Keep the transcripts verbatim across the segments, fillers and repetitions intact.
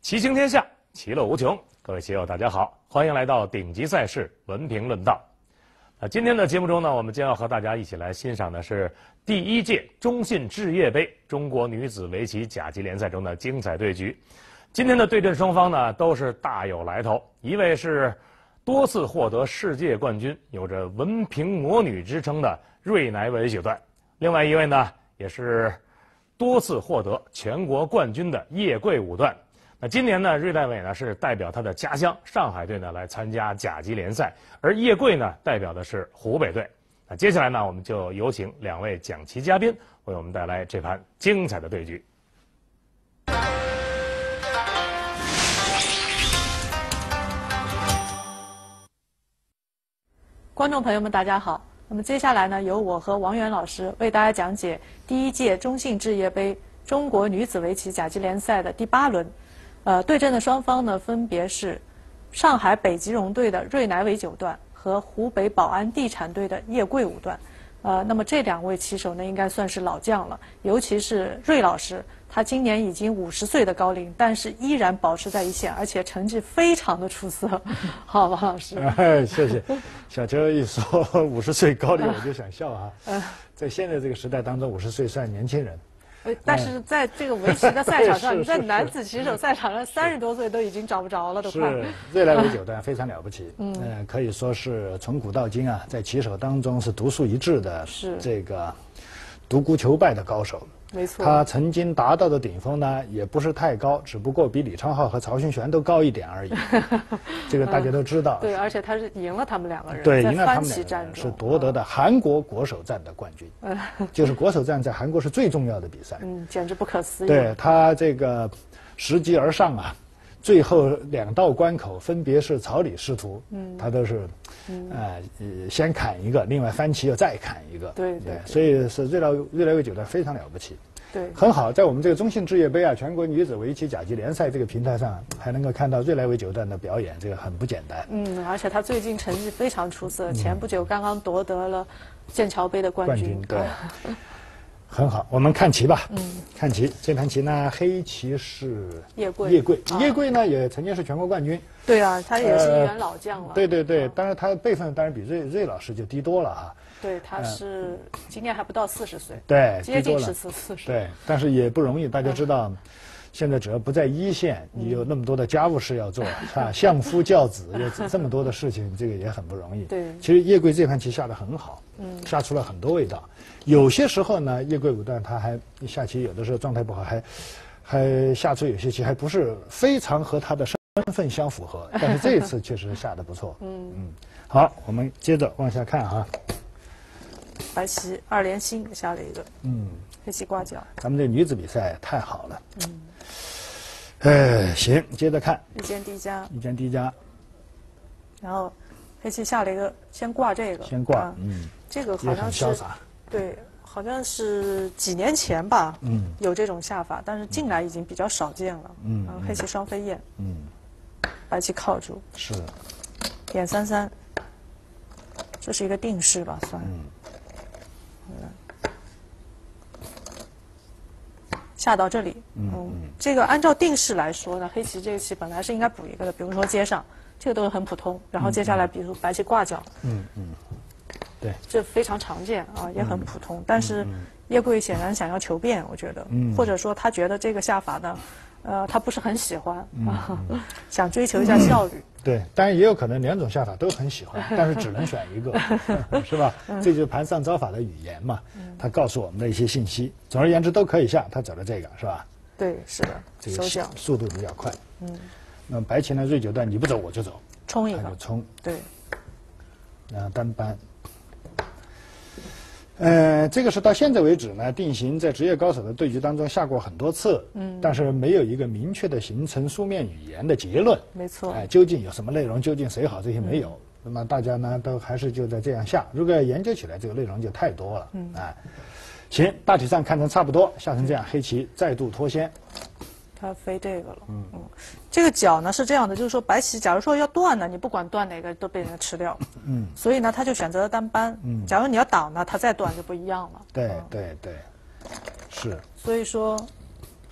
棋行天下，其乐无穷。各位棋友，大家好，欢迎来到顶级赛事文评论道。那今天的节目中呢，我们将要和大家一起来欣赏的是第一届中信置业杯中国女子围棋甲级联赛中的精彩对局。今天的对阵双方呢，都是大有来头，一位是多次获得世界冠军，有着文凭魔女之称的芮乃伟九段，另外一位呢，也是多次获得全国冠军的叶桂五段。那今年呢，芮乃伟呢是代表他的家乡上海队呢来参加甲级联赛，而叶桂呢代表的是湖北队。那接下来呢，我们就有请两位讲棋嘉宾为我们带来这盘精彩的对局。 观众朋友们，大家好。那么接下来呢，由我和王源老师为大家讲解第一届中信置业杯中国女子围棋甲级联赛的第八轮。呃，对阵的双方呢，分别是上海北极绒队的芮乃伟九段和湖北宝安地产队的叶桂五段。呃，那么这两位棋手呢，应该算是老将了，尤其是芮老师，他今年已经五十岁的高龄，但是依然保持在一线，而且成绩非常的出色。好，王老师。 哎，谢谢。小邱一说五十岁高龄，我就想笑啊。在现在这个时代当中，五十岁算年轻人。 呃，但是在这个围棋的赛场上，你在男子棋手赛场上，三十多岁都已经找不着了，都快。 是，芮乃伟九段非常了不起，嗯、呃，可以说是从古到今啊，在棋手当中是独树一帜的， 是这个独孤求败的高手。 没错， 他曾经达到的顶峰呢，也不是太高，只不过比李昌镐和曹勋玄都高一点而已。这个大家都知道。 嗯、对，而且他是赢了他们两个人。 对，赢了他们两个人，是夺得的韩国国手战的冠军。嗯，就是国手战在韩国是最重要的比赛。 嗯，简直不可思议。 对他这个拾级而上啊，最后两道关口分别是曹李师徒，嗯，他都是，嗯、呃，先砍一个，另外翻棋又再砍一个。 对 对, 对, 对，所以是芮乃芮乃伟九段非常了不起。 对， 很好，在我们这个中信置业杯啊，全国女子围棋甲级联赛这个平台上，还能够看到芮乃伟九段的表演，这个很不简单。 嗯，而且他最近成绩非常出色，嗯、前不久刚刚夺得了剑桥杯的冠军。 冠军对，很好，我们看棋吧。嗯，看棋，这盘棋呢，黑棋是叶桂， 叶桂，叶桂呢也曾经是全国冠军。 对啊，他也是一员老将了。 呃、对对对，当然他辈分当然比芮芮老师就低多了哈。 对，他是今年还不到四十岁， 对， 接近是四四十。 对，但是也不容易。大家知道，现在只要不在一线，你有那么多的家务事要做，啊，相夫教子，有这么多的事情，这个也很不容易。 对， 其实叶桂这盘棋下得很好，嗯，下出了很多味道。有些时候呢，叶桂五段他还下棋，有的时候状态不好，还还下出有些棋还不是非常和他的身份相符合。但是这一次确实下得不错。嗯嗯，好，我们接着往下看哈。 白棋二连星下了一个，嗯，黑棋挂角。 咱们这女子比赛太好了，嗯，哎，行，接着看， 一间低加， 一间低加， 然后黑棋下了一个，先挂这个， 先挂，嗯， 这个好像是潇洒， 对，好像是几年前吧，嗯，有这种下法，但是近来已经比较少见了，嗯，然后黑棋双飞燕，嗯，白棋靠住， 是， 点三三，这是一个定式吧，算。嗯下到这里，嗯，嗯这个按照定式来说呢，黑棋这个棋本来是应该补一个的，比如说接上，这个都是很普通。然后接下来，比如白棋挂角，嗯嗯，对，这非常常见啊，也很普通。嗯、但是叶桂显然想要求变，我觉得，嗯、或者说他觉得这个下法呢，呃，他不是很喜欢啊，嗯、想追求一下效率。 嗯对，当然也有可能两种下法都很喜欢，但是只能选一个，是吧？这就是盘上招法的语言嘛，它告诉我们的一些信息。总而言之，都可以下，他走的这个是吧？ 对，是的， 这个速度比较快。嗯，那么白棋呢，芮九段你不走我就走， 冲一个， 他就冲。 对， 然后单扳。呃，这个是到现在为止呢，定型在职业高手的对局当中下过很多次，嗯，但是没有一个明确的形成书面语言的结论。 没错， 哎、呃，究竟有什么内容，究竟谁好，这些没有。嗯、那么大家呢，都还是就在这样下。如果要研究起来，这个内容就太多了。嗯，哎，行，大体上看成差不多，下成这样，黑棋再度脱先。 他飞这个了，嗯嗯，这个角呢是这样的，就是说白棋假如说要断呢，你不管断哪个都被人家吃掉，嗯，所以呢他就选择了单扳，嗯，假如你要挡呢，他再断就不一样了， 对对对，是， 所以说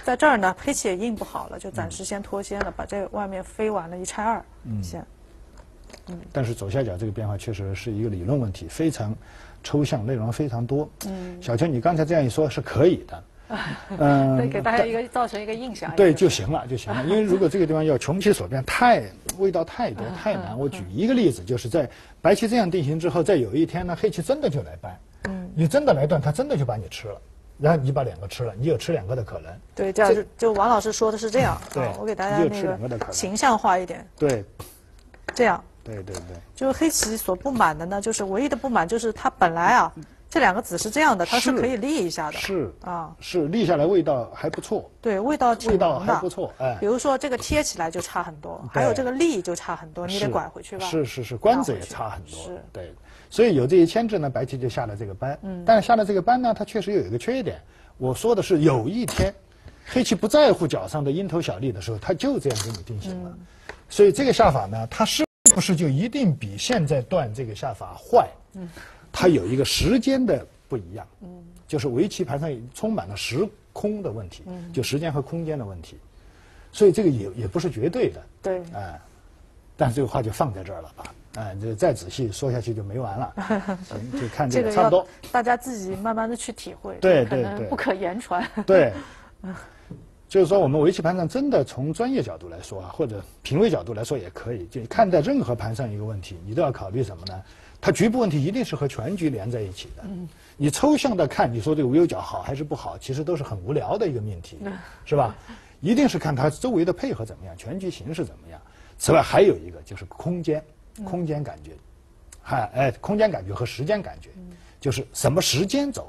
在这儿呢，黑棋也应不好了，就暂时先脱先了，把这个外面飞完了一拆二先。 嗯，但是左下角这个变化确实是一个理论问题，非常抽象，内容非常多。嗯，小邱，你刚才这样一说，是可以的。 嗯，对，给大家一个造成一个印象。 对，就行了，就行了。因为如果这个地方要穷其所变，太味道太多太难。我举一个例子，就是在白棋这样定型之后，在有一天呢，黑棋真的就来掰，嗯，你真的来断，他真的就把你吃了，然后你把两个吃了，你有吃两个的可能。 对，这样就王老师说的是这样。 对， 我给大家那个形象化一点。 对， 这样。 对对对。 就是黑棋所不满的呢，就是唯一的不满就是它本来啊。这两个子是这样的，它是可以立一下的。 是啊， 是立下来味道还不错。 对，味道挺味道还不错，哎。 比如说这个贴起来就差很多，还有这个立就差很多，你得拐回去吧。 是是是，关子也差很多。是，对。所以有这些牵制呢，白棋就下了这个班。嗯。但是下了这个班呢，它确实有一个缺点。我说的是，有一天，黑棋不在乎角上的蝇头小利的时候，它就这样给你定型了。所以这个下法呢，它是不是就一定比现在断这个下法坏？嗯。它有一个时间的不一样，嗯，就是围棋盘上充满了时空的问题，嗯，就时间和空间的问题，所以这个也也不是绝对的， 对， 哎、呃，但是这个话就放在这儿了吧，哎、呃，这再仔细说下去就没完了，行，就看这个差不多， 大家自己慢慢的去体会， 对对对， 不可言传， 对，就是说我们围棋盘上真的从专业角度来说啊，或者品味角度来说也可以，就看待任何盘上一个问题，你都要考虑什么呢？它局部问题一定是和全局连在一起的。嗯，你抽象的看，你说这个无忧角好还是不好，其实都是很无聊的一个命题，嗯、是吧？一定是看它周围的配合怎么样，全局形势怎么样。此外还有一个就是空间，空间感觉，还、嗯、哎，空间感觉和时间感觉，嗯、就是什么时间走。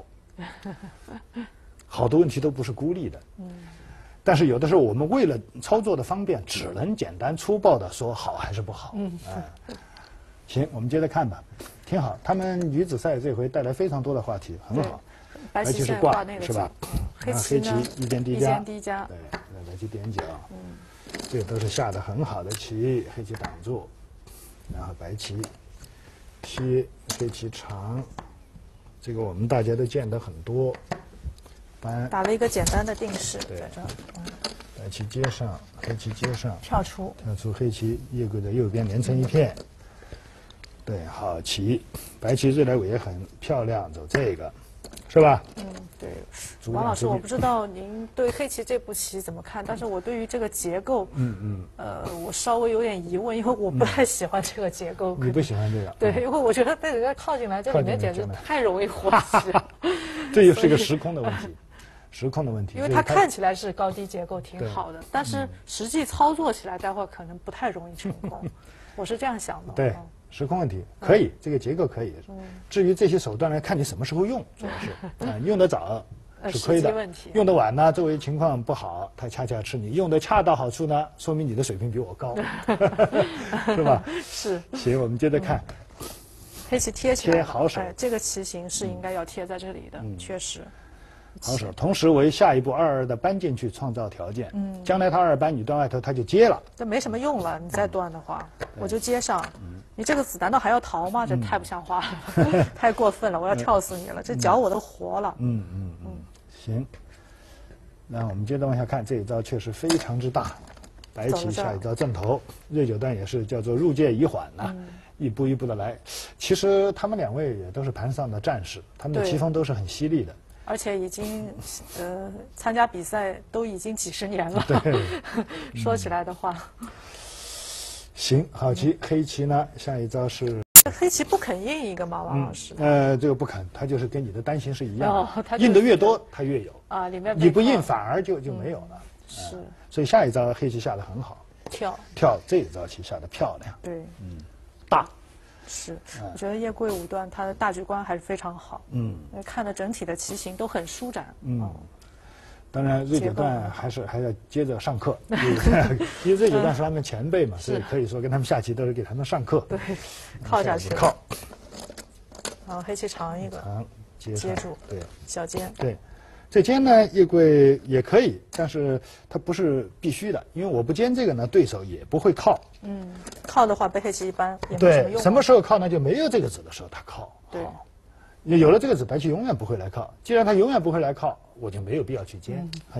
好多问题都不是孤立的。嗯。但是有的时候我们为了操作的方便，只能简单粗暴的说好还是不好。嗯。哎。行，我们接着看吧，挺好。他们女子赛这回带来非常多的话题，很好。 白棋是挂，是吧？ 黑棋一间低加， 低加。 对，白棋点角。嗯，这个都是下的很好的棋，黑棋挡住，然后白棋贴，黑棋长，这个我们大家都见得很多。搬打了一个简单的定式， 对在这儿。嗯， 白棋接上，黑棋接上， 跳出， 跳出黑棋夜归的右边连成一片。对，好棋，白棋瑞来尾也很漂亮，走这个，是吧？ 嗯，对。王老师，我不知道您对黑棋这步棋怎么看，但是我对于这个结构，嗯嗯，呃，我稍微有点疑问，因为我不太喜欢这个结构。 你不喜欢这个？ 对，因为我觉得被人家靠进来，这里面简直太容易活棋了。 这又是一个时空的问题，时空的问题。 因为它看起来是高低结构挺好的，但是实际操作起来，待会儿可能不太容易成功。我是这样想的。 对。时空问题可以，这个结构可以。至于这些手段呢，看你什么时候用，主要是啊，用得早是亏的，用得晚呢，周围情况不好，它恰恰吃你；用得恰到好处呢，说明你的水平比我高，是吧？ 是。 行，我们接着看。 黑棋贴起来， 贴好手。 哎，这个棋形是应该要贴在这里的，确实。 好手，同时为下一步二二的搬进去创造条件。嗯，将来他二搬你断外头，他就接了。 这没什么用了，你再断的话，我就接上。你这个子难道还要逃吗？这太不像话了，太过分了！我要跳死你了，这脚我都活了。 嗯嗯嗯，行。那我们接着往下看，这一招确实非常之大。白棋下一招正头，瑞九段也是叫做入界已缓呐，一步一步的来。其实他们两位也都是盘上的战士，他们的棋风都是很犀利的。 而且已经，呃，参加比赛都已经几十年了。 对， 说起来的话， 行，好棋，黑棋呢，下一招是。 黑棋不肯印一个吗，王老师？ 呃，这个不肯，它就是跟你的单行是一样的，印的越多，它越有啊。里面你不印，反而就就没有了。 是， 所以下一招黑棋下的很好， 跳跳这一招棋下的漂亮。 对， 嗯，大。 是，我觉得叶贵五段他的大局观还是非常好。嗯，看的整体的棋形都很舒展。嗯， 当然瑞九段还是还要接着上课，因为瑞九段是他们前辈嘛，所以可以说跟他们下棋都是给他们上课。 对，靠下去。 靠。 然后黑棋长一个， 长接接住， 对， 小尖。 对。这尖呢，叶贵也可以，但是它不是必须的，因为我不尖这个呢，对手也不会靠。嗯， 靠的话被黑棋一般也没什么用。 对，什么时候靠呢？就没有这个子的时候，他靠。 对， 有了这个子，白棋永远不会来靠。既然他永远不会来靠，我就没有必要去尖，嗯、很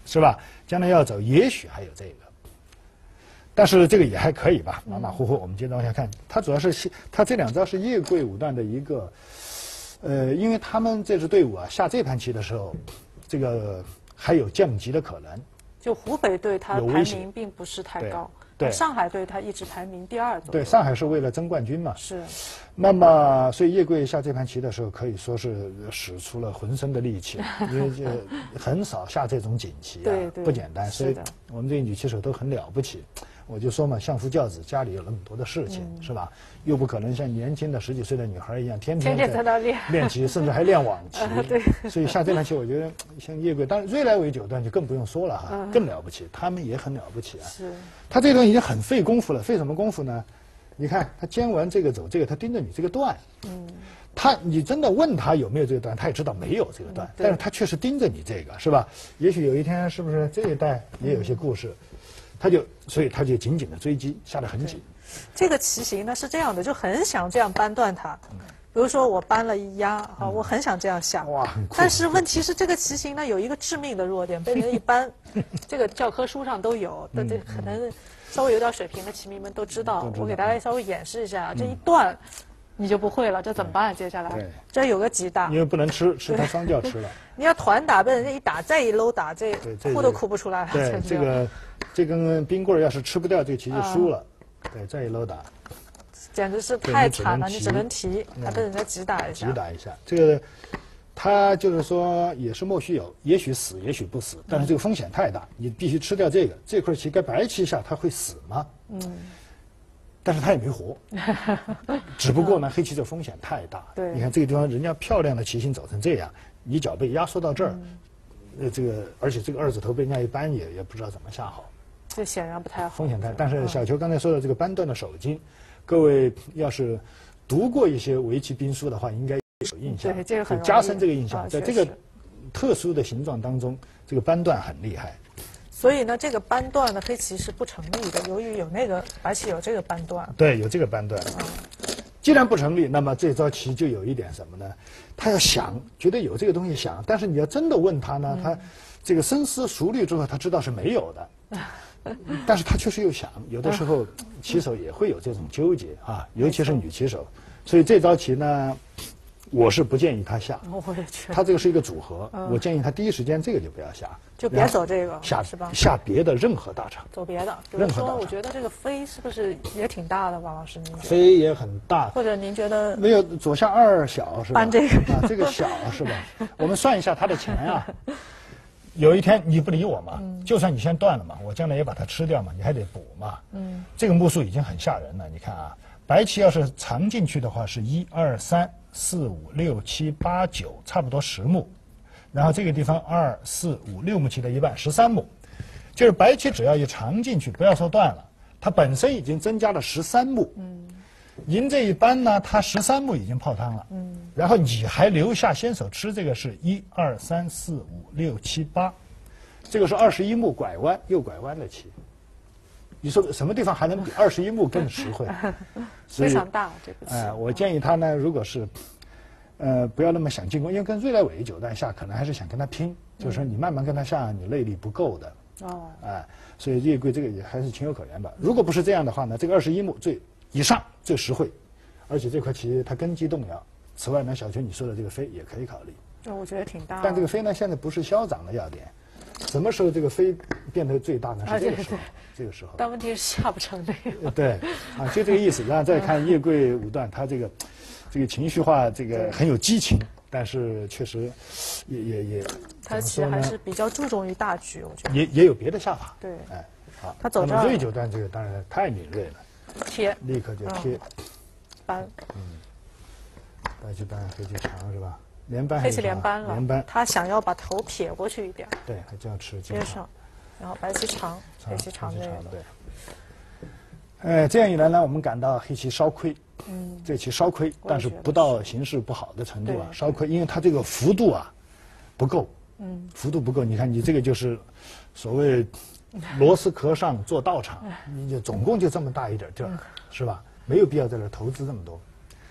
是吧？将来要走，也许还有这个。但是这个也还可以吧，马马虎虎。我们接着往下看，它主要是它这两招是叶贵五段的一个，呃，因为他们这支队伍啊下这盘棋的时候，这个还有降级的可能。 就湖北队它排名并不是太高， 对， 上海队它一直排名第二左右。 对，上海是为了争冠军嘛。 是。 那么，所以叶贵下这盘棋的时候，可以说是使出了浑身的力气，因为这很少下这种锦棋啊， 对对不简单。所以我们这些女棋手都很了不起。我就说嘛，相夫教子，家里有那么多的事情，嗯、是吧？又不可能像年轻的十几岁的女孩一样，天天在那练练棋，甚至还练网棋。 呃、对。 所以下这盘棋，我觉得像叶贵，当然瑞来维九段就更不用说了哈，嗯、更了不起，他们也很了不起啊。 是。 他这段已经很费功夫了，费什么功夫呢？你看他尖完这个走这个，他盯着你这个段。嗯。他，你真的问他有没有这个段，他也知道没有这个段，嗯、但是他确实盯着你这个，是吧？也许有一天，是不是这一代也有些故事？嗯他就，所以他就紧紧的追击，下得很紧。 这个棋形呢是这样的，就很想这样扳断它。比如说我扳了一压，啊、嗯，我很想这样下。 哇，很酷。 但是问题是这个棋形呢有一个致命的弱点，被人一扳，这个教科书上都有，这、嗯、可能稍微有点水平的棋迷们都知道。嗯、我给大家稍微演示一下，嗯、这一段你就不会了，这怎么办？接下来这有个急打， 因为不能吃，吃他双脚吃了。 你要团打，被人家一打，再一搂打，这哭都哭不出来了。 对，这个这根冰棍要是吃不掉，这棋就输了。啊、对，再一搂打， 简直是太惨了，你只能提，还被人家急打一下。 急打一下，这个他就是说也是莫须有，也许死，也许不死，但是这个风险太大，你必须吃掉这个。这块棋该白棋下，他会死吗？嗯。但是他也没活，只不过呢，黑棋这风险太大。 对， 你看这个地方，人家漂亮的棋形走成这样，你脚被压缩到这儿，嗯、呃，这个而且这个二字头被人家一扳，也也不知道怎么下好。 这显然不太好。 风险太大。但是小球刚才说的这个扳断的手筋，各位要是读过一些围棋兵书的话，应该有印象。 对，这个很加深这个印象， 啊、 在这个特殊的形状当中，这个扳断很厉害。 所以呢，这个扳断呢，黑棋是不成立的。由于有那个白棋有这个扳断， 对，有这个扳断。嗯、既然不成立，那么这招棋就有一点什么呢？他要想，觉得有这个东西想，但是你要真的问他呢，嗯、他这个深思熟虑之后，他知道是没有的。但是他确实又想，有的时候棋手也会有这种纠结啊，尤其是女棋手。所以这招棋呢，我是不建议他下。 我也觉得。 他这个是一个组合，嗯、我建议他第一时间这个就不要下。 就别走这个， 下是吧？ 下别的任何大场， 走别的。比如说，我觉得这个飞是不是也挺大的，王老师？您觉得？ 飞也很大， 或者您觉得？ 没有左下二小是吧？ 搬这个啊，这个小是吧？我们算一下他的钱啊。有一天你不理我嘛，嗯、就算你先断了嘛，我将来也把它吃掉嘛，你还得补嘛。嗯，这个目数已经很吓人了。你看啊，白棋要是藏进去的话，是一二三四五六七八九，差不多十目。然后这个地方二四五六目棋的一半，十三目，就是白棋只要一长进去，不要说断了，它本身已经增加了十三目。嗯，赢这一扳呢，它十三目已经泡汤了。嗯，然后你还留下先手吃这个是一二三四五六七八，这个是二十一目拐弯右拐弯的棋。你说什么地方还能比二十一目更实惠？ 非常大这个棋。 哎、呃，我建议他呢，如果是。呃，不要那么想进攻，因为跟瑞来伟九段下，可能还是想跟他拼，嗯、就是说你慢慢跟他下，你内力不够的。哦。哎、呃，所以叶贵这个也还是情有可原吧。如果不是这样的话呢，这个二十一目最以上最实惠，而且这块棋它根基动摇。此外呢，小球你说的这个飞也可以考虑。 哦，我觉得挺大。 但这个飞呢，现在不是消长的要点，什么时候这个飞变得最大呢？是这个时候。啊、这个时候。 但问题是下不成这个。 对，啊，就这个意思。然后再看叶贵五段，他这个。这个情绪化，这个很有激情，但是确实也也也， 他其实还是比较注重于大局，我觉得也也有别的下法。 对， 哎，好， 他走这儿。瑞九段这个当然太敏锐了， 贴， 立刻就贴， 扳， 嗯，白棋扳黑棋长是吧？连扳黑棋连扳了， 连扳， 他想要把头撇过去一点， 对，还这样吃接上，然后白棋长，黑棋长这样的， 对。呃，这样一来呢，我们感到黑棋稍亏，嗯，这棋稍亏，但是不到形势不好的程度啊，稍亏，因为它这个幅度啊不够，嗯，幅度不够。你看，你这个就是所谓螺丝壳上做道场，你就总共就这么大一点地儿，是吧？没有必要在这投资这么多。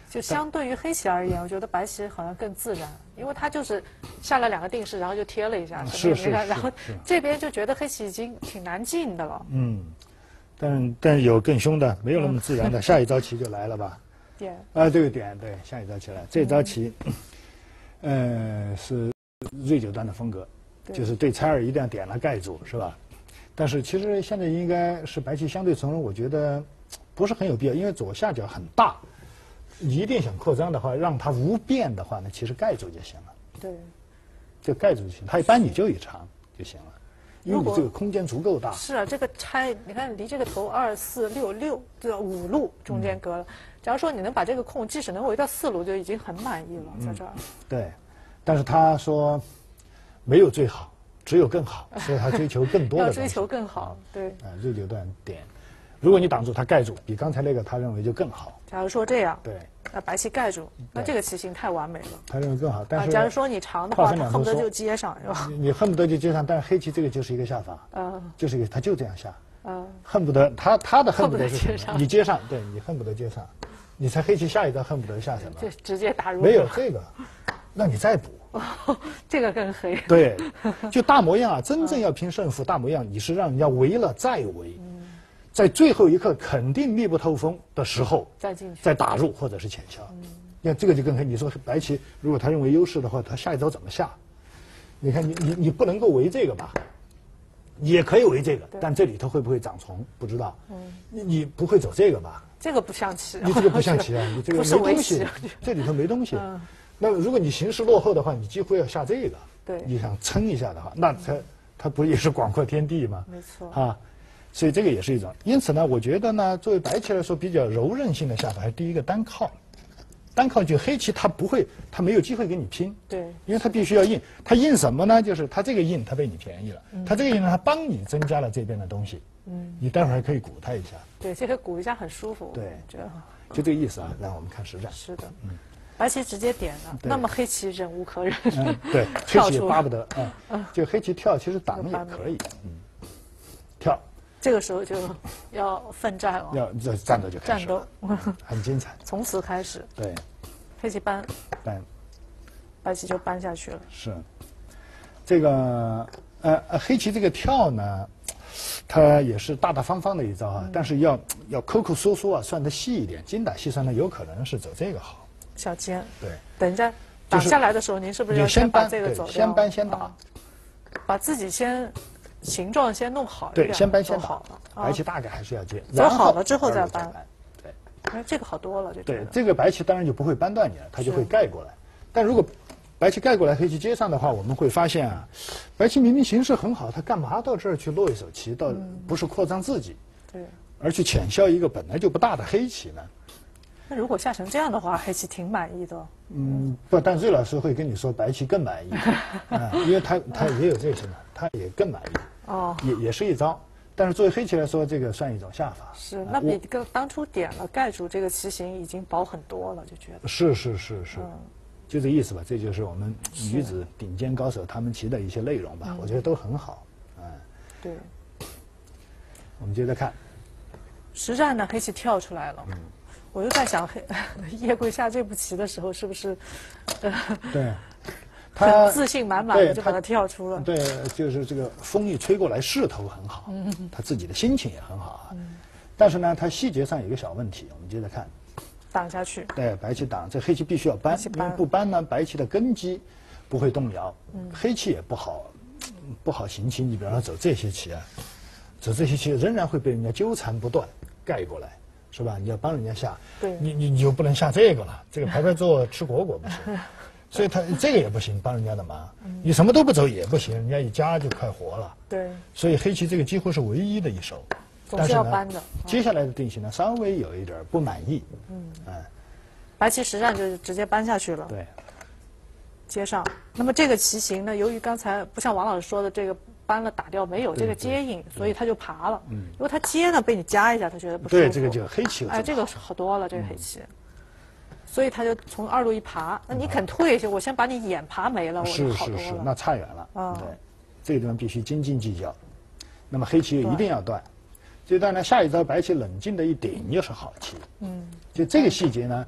就相对于黑棋而言，我觉得白棋好像更自然，因为它就是下了两个定式，然后就贴了一下， 是是是， 然后这边就觉得黑棋已经挺难进的了。 嗯，但但是有更凶的，没有那么自然的，下一招棋就来了吧？ 点啊，这个点对，下一招棋来，这招棋，呃，是瑞九段的风格，就是对猜二一定要点了盖住，是吧？但是其实现在应该是白棋相对从容，我觉得不是很有必要，因为左下角很大，一定想扩张的话，让它无变的话呢，其实盖住就行了。 对， 就盖住就行，它一般你就一长就行了，因为你这个空间足够大。 是啊，这个拆，你看离这个头二四六六这五路中间隔了，嗯、假如说你能把这个空，即使能围到四路，就已经很满意了，在这儿。 嗯、对，但是他说没有最好。只有更好，所以他追求更多的。 要追求更好，对。 啊，瑞九段点，如果你挡住他盖住，比刚才那个他认为就更好。 假如说这样， 对， 那白棋盖住，那这个棋形太完美了。 他认为更好，但是、 啊、假如说你长的话，他恨不得就接上，是吧？ 你恨不得就接上，但是黑棋这个就是一个下法， 嗯， 就是一个他就这样下， 嗯， 恨不得他他的恨不得是接上， 你接上，对你恨不得接上，你猜黑棋下一招恨不得下什么？ 就直接打入。 没有这个，那你再补。 哦，这个更黑。 对，就大模样啊，真正要拼胜负，大模样你是让人家围了再围，嗯、在最后一刻肯定密不透风的时候再进去， 再打入或者是浅消。嗯，那这个就更黑。你说白棋如果他认为优势的话，他下一招怎么下？你看你你你不能够围这个吧？也可以围这个，但这里头会不会长虫不知道。嗯，你你不会走这个吧？ 这个不像棋， 你这个不像棋啊，你这个没东西，这里头没东西。 嗯， 那如果你形势落后的话，你几乎要下这个。 对， 你想撑一下的话，那它它不也是广阔天地吗？ 没错。 啊，所以这个也是一种。因此呢，我觉得呢，作为白棋来说，比较柔韧性的下法还是第一个单靠。单靠就黑棋它不会，它没有机会跟你拼。 对。 因为它必须要硬，它硬什么呢？就是它这个硬，它被你便宜了；嗯、它这个硬呢，它帮你增加了这边的东西。嗯。你待会儿还可以鼓它一下。 对，这个鼓一下很舒服。 对， 这就这个意思啊。让我们看实战。 是的。嗯。白棋直接点了，那么黑棋忍无可忍。 嗯，对，黑棋也巴不得啊。嗯，就黑棋跳，其实挡也可以。嗯，跳。 这个时候就要奋战了。 要这战斗就开始了。 战斗， 很精彩。 从此开始。 对。 黑棋搬。 搬。 白棋就搬下去了。 是。这个呃呃，黑棋这个跳呢，它也是大大方方的一招啊，嗯、但是要要抠抠缩缩啊，算得细一点，精打细算呢，有可能是走这个好。 小尖。 对。 等一下打下来的时候，您是不是要先把这个走掉？ 先搬先打， 把自己先形状先弄好一点。 对，先搬先打。白棋大概还是要接， 走好了之后再搬。 对。 哎，这个好多了，这对这个白棋当然就不会扳断你了，它就会盖过来。但如果白棋盖过来，黑棋接上的话，我们会发现啊，白棋明明形势很好，他干嘛到这儿去落一手棋？到不是扩张自己， 对， 而去浅消一个本来就不大的黑棋呢？ 那如果下成这样的话，黑棋挺满意的。 嗯，不，但瑞老师会跟你说白棋更满意，啊，因为他他也有这些嘛，他也更满意。哦，也也是一招，但是作为黑棋来说，这个算一种下法。 是，那比跟当初点了盖住这个棋形已经薄很多了，就觉得。 是是是是。就这意思吧，这就是我们女子顶尖高手他们棋的一些内容吧，我觉得都很好，嗯。 对。 我们接着看。 实战呢，黑棋跳出来了，嗯、我就在想，黑叶贵下这步棋的时候，是不是，呃， 对，他自信满满的就把它跳出了。 对，就是这个风一吹过来，势头很好，嗯、他自己的心情也很好啊。嗯、但是呢，他细节上有一个小问题，我们接着看。 挡下去， 对，白棋挡，这黑棋必须要搬，因为不搬呢，白棋的根基不会动摇，嗯、黑棋也不好，不好行棋。你比方说走这些棋啊，走这些棋仍然会被人家纠缠不断，盖过来，是吧？你要帮人家下， 对， 你你你就不能下这个了，这个排排坐吃果果不行，所以他这个也不行，帮人家的忙，嗯、你什么都不走也不行，人家一夹就快活了， 对， 所以黑棋这个几乎是唯一的一手。 总是要搬的。 接下来的定型呢，稍微有一点不满意。嗯， 哎，白棋实战就直接搬下去了。 对， 接上。那么这个棋形呢，由于刚才不像王老师说的这个搬了打掉没有这个接应，所以他就爬了。嗯，如果他接呢，被你夹一下，他觉得不舒服。 对，这个就黑棋了。 哎，这个好多了，这个黑棋。所以他就从二路一爬，那你肯退下，我先把你眼爬没了，我就好多了。 是是是，那差远了。啊，对，这个地方必须斤斤计较。那么黑棋一定要断。这段呢，下一招白棋冷静的一顶又是好棋。嗯，就这个细节呢，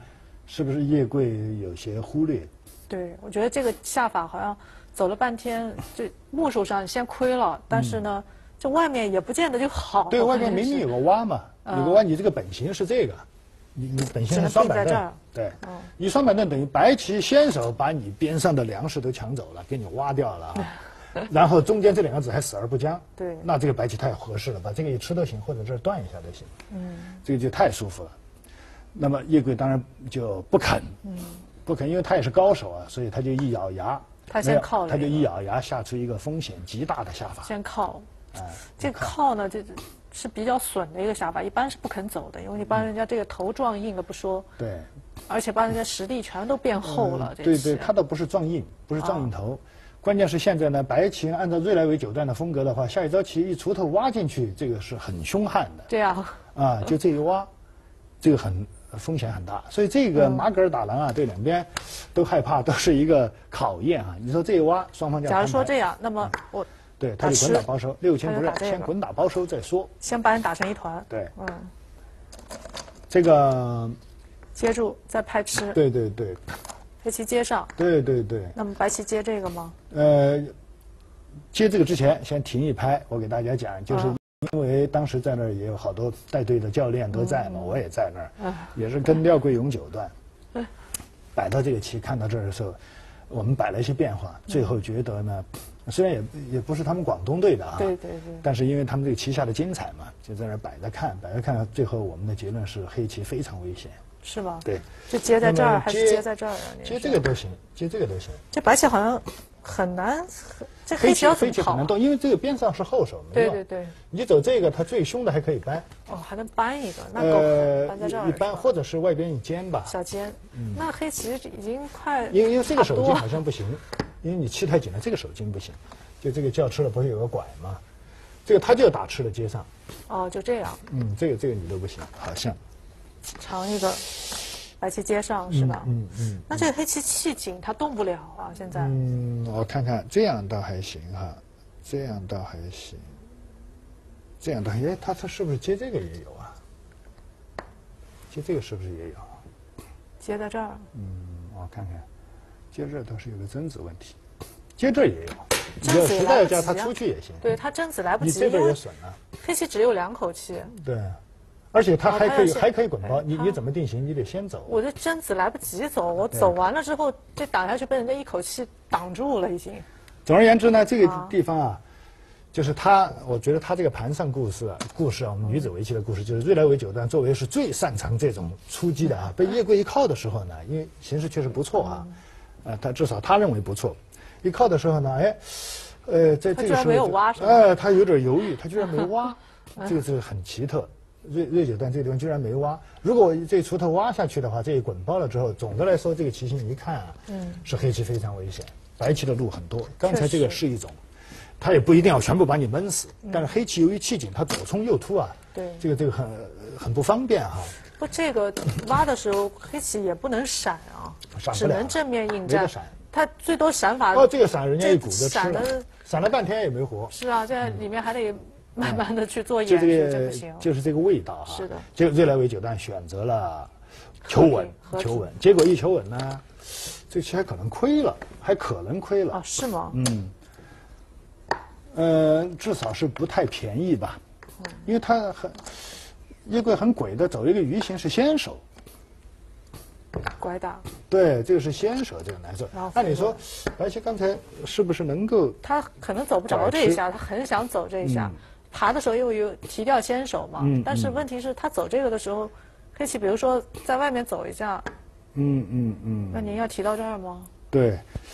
是不是叶贵有些忽略？ 对，我觉得这个下法好像走了半天，就目数上先亏了，但是呢，这外面也不见得就好。 对，外面明明有个洼嘛，有个洼，你这个本型是这个，你你本型是双板凳，对，你双板凳等于白棋先手把你边上的粮食都抢走了，给你挖掉了啊。然后中间这两个子还死而不僵， 对， 那这个白棋太合适了，把这个一吃都行，或者这儿断一下都行，嗯，这个就太舒服了。那么叶贵当然就不肯，嗯，不肯，因为他也是高手啊，所以他就一咬牙， 他先靠了， 他就一咬牙下出一个风险极大的下法， 先靠，哎，这个靠呢，这是比较损的一个下法，一般是不肯走的，因为你帮人家这个头撞硬了不说， 对， 而且把人家实力全都变厚了， 对对，他倒不是撞硬，不是撞硬头。关键是现在呢，白棋按照瑞来维九段的风格的话，下一招棋一锄头挖进去，这个是很凶悍的。 对啊， 啊，就这一挖，这个很风险很大。所以这个马格尔打狼啊，对两边都害怕，都是一个考验啊。你说这一挖，双方就假如说这样，那么我对他就滚打包收，六亲不认，先滚打包收再说。 先把人打成一团。 对，嗯，这个接住再拍吃。 对对对。 黑棋接上， 对对对。 那么白棋接这个吗？ 呃，接这个之前先停一拍，我给大家讲，就是因为当时在那儿也有好多带队的教练都在嘛，嗯、我也在那儿，嗯、也是跟廖桂勇九段，嗯、摆到这个棋看到这儿的时候，我们摆了一些变化，最后觉得呢，虽然也也不是他们广东队的啊， 对对对， 但是因为他们这个棋下的精彩嘛，就在那儿摆着看，摆着看，最后我们的结论是黑棋非常危险。 是吗？ 对， 就接在这儿还是接在这儿啊？ 接这个都行，接这个都行。 这白棋好像很难，这黑棋要怎么跑？ 很难动，因为这个边上是后手， 对对对。 你走这个，它最凶的还可以搬。 哦，还能搬一个，那够狠，搬在这儿。 一搬，或者是外边一尖吧。 小尖，嗯，那黑棋已经快。 因为因为这个手筋好像不行，因为你气太紧了，这个手筋不行。就这个叫吃了不是有个拐吗？这个他就打吃了接上。 哦，就这样。 嗯，这个这个你都不行，好像。 长一个，白棋接上是吧？ 嗯嗯。 那这个黑棋气紧，它动不了啊，现在。 嗯，我看看，这样倒还行哈，这样倒还行，这样倒哎，他他是不是接这个也有啊？接这个是不是也有？ 接在这儿。 嗯，我看看，接这倒是有个贞子问题，接这也有。 贞子实在要叫他出去也行。 对他贞子来不及， 你这边也损了。 黑棋只有两口气。 对。而且它还可以、哦、还可以滚包，你你怎么定型？你得先走。 我这贞子来不及走，我走完了之后，这打下去被人家一口气挡住了，已经。 总而言之呢，这个地方啊，就是他，我觉得他这个盘上故事啊，故事啊，我们女子围棋的故事，就是瑞来维九段作为是最擅长这种出击的啊，被叶贵一靠的时候呢，因为形势确实不错啊，呃，他至少他认为不错，一靠的时候呢，哎，呃，在这个时候，他居然没有挖， 哎，他有点犹豫，他居然没挖，这个是很奇特。瑞瑞九段这个地方居然没挖，如果这锄头挖下去的话，这一滚包了之后，总的来说这个棋形一看啊，嗯，是黑棋非常危险，白棋的路很多。刚才这个是一种，他也不一定要全部把你闷死，嗯、但是黑棋由于气紧，它左冲右突啊， 对， 这个这个很很不方便哈、啊。 不，这个挖的时候黑棋也不能闪啊， 闪只能正面应战， 闪， 他最多闪法。 哦，这个闪人家一股子闪了， 闪了半天也没活。 是啊，这里面还得。慢慢的去做演示，这不行。 就是这个味道哈。 是的。 结果瑞来维九段选择了求稳，求稳。结果一求稳呢，这棋还可能亏了，还可能亏了。 啊，是吗？ 嗯。呃，至少是不太便宜吧，嗯、因为他很叶贵很鬼的走一个鱼形是先手。 拐打。 对，这个是先手，这个难受。按理说，白棋刚才是不是能够？ 他可能走不着这一下，他很想走这一下。嗯爬的时候又有提掉先手嘛，嗯、但是问题是他走这个的时候，黑棋比如说在外面走一下， 嗯嗯嗯， 那您要提到这儿吗？ 对，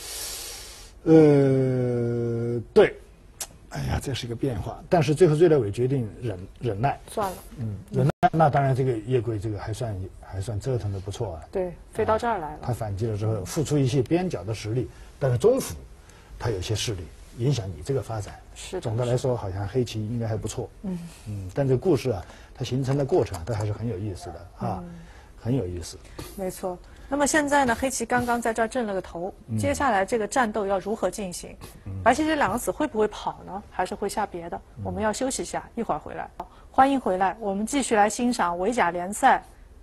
呃，对，哎呀，这是一个变化，但是最后瑞来维决定忍忍耐， 算了， 嗯，忍耐，那当然这个叶贵这个还算还算折腾的不错啊， 对，飞到这儿来了， 他反击了之后，付出一些边角的实力，但是中府他有些势力。影响你这个发展， 是总的来说，好像黑棋应该还不错。嗯嗯，但这故事啊，它形成的过程都还是很有意思的啊，嗯、很有意思。 没错。那么现在呢，黑棋刚刚在这儿正了个头，嗯、接下来这个战斗要如何进行？嗯、白棋这两个子会不会跑呢？还是会下别的？嗯、我们要休息一下，一会儿回来。欢迎回来，我们继续来欣赏围甲联赛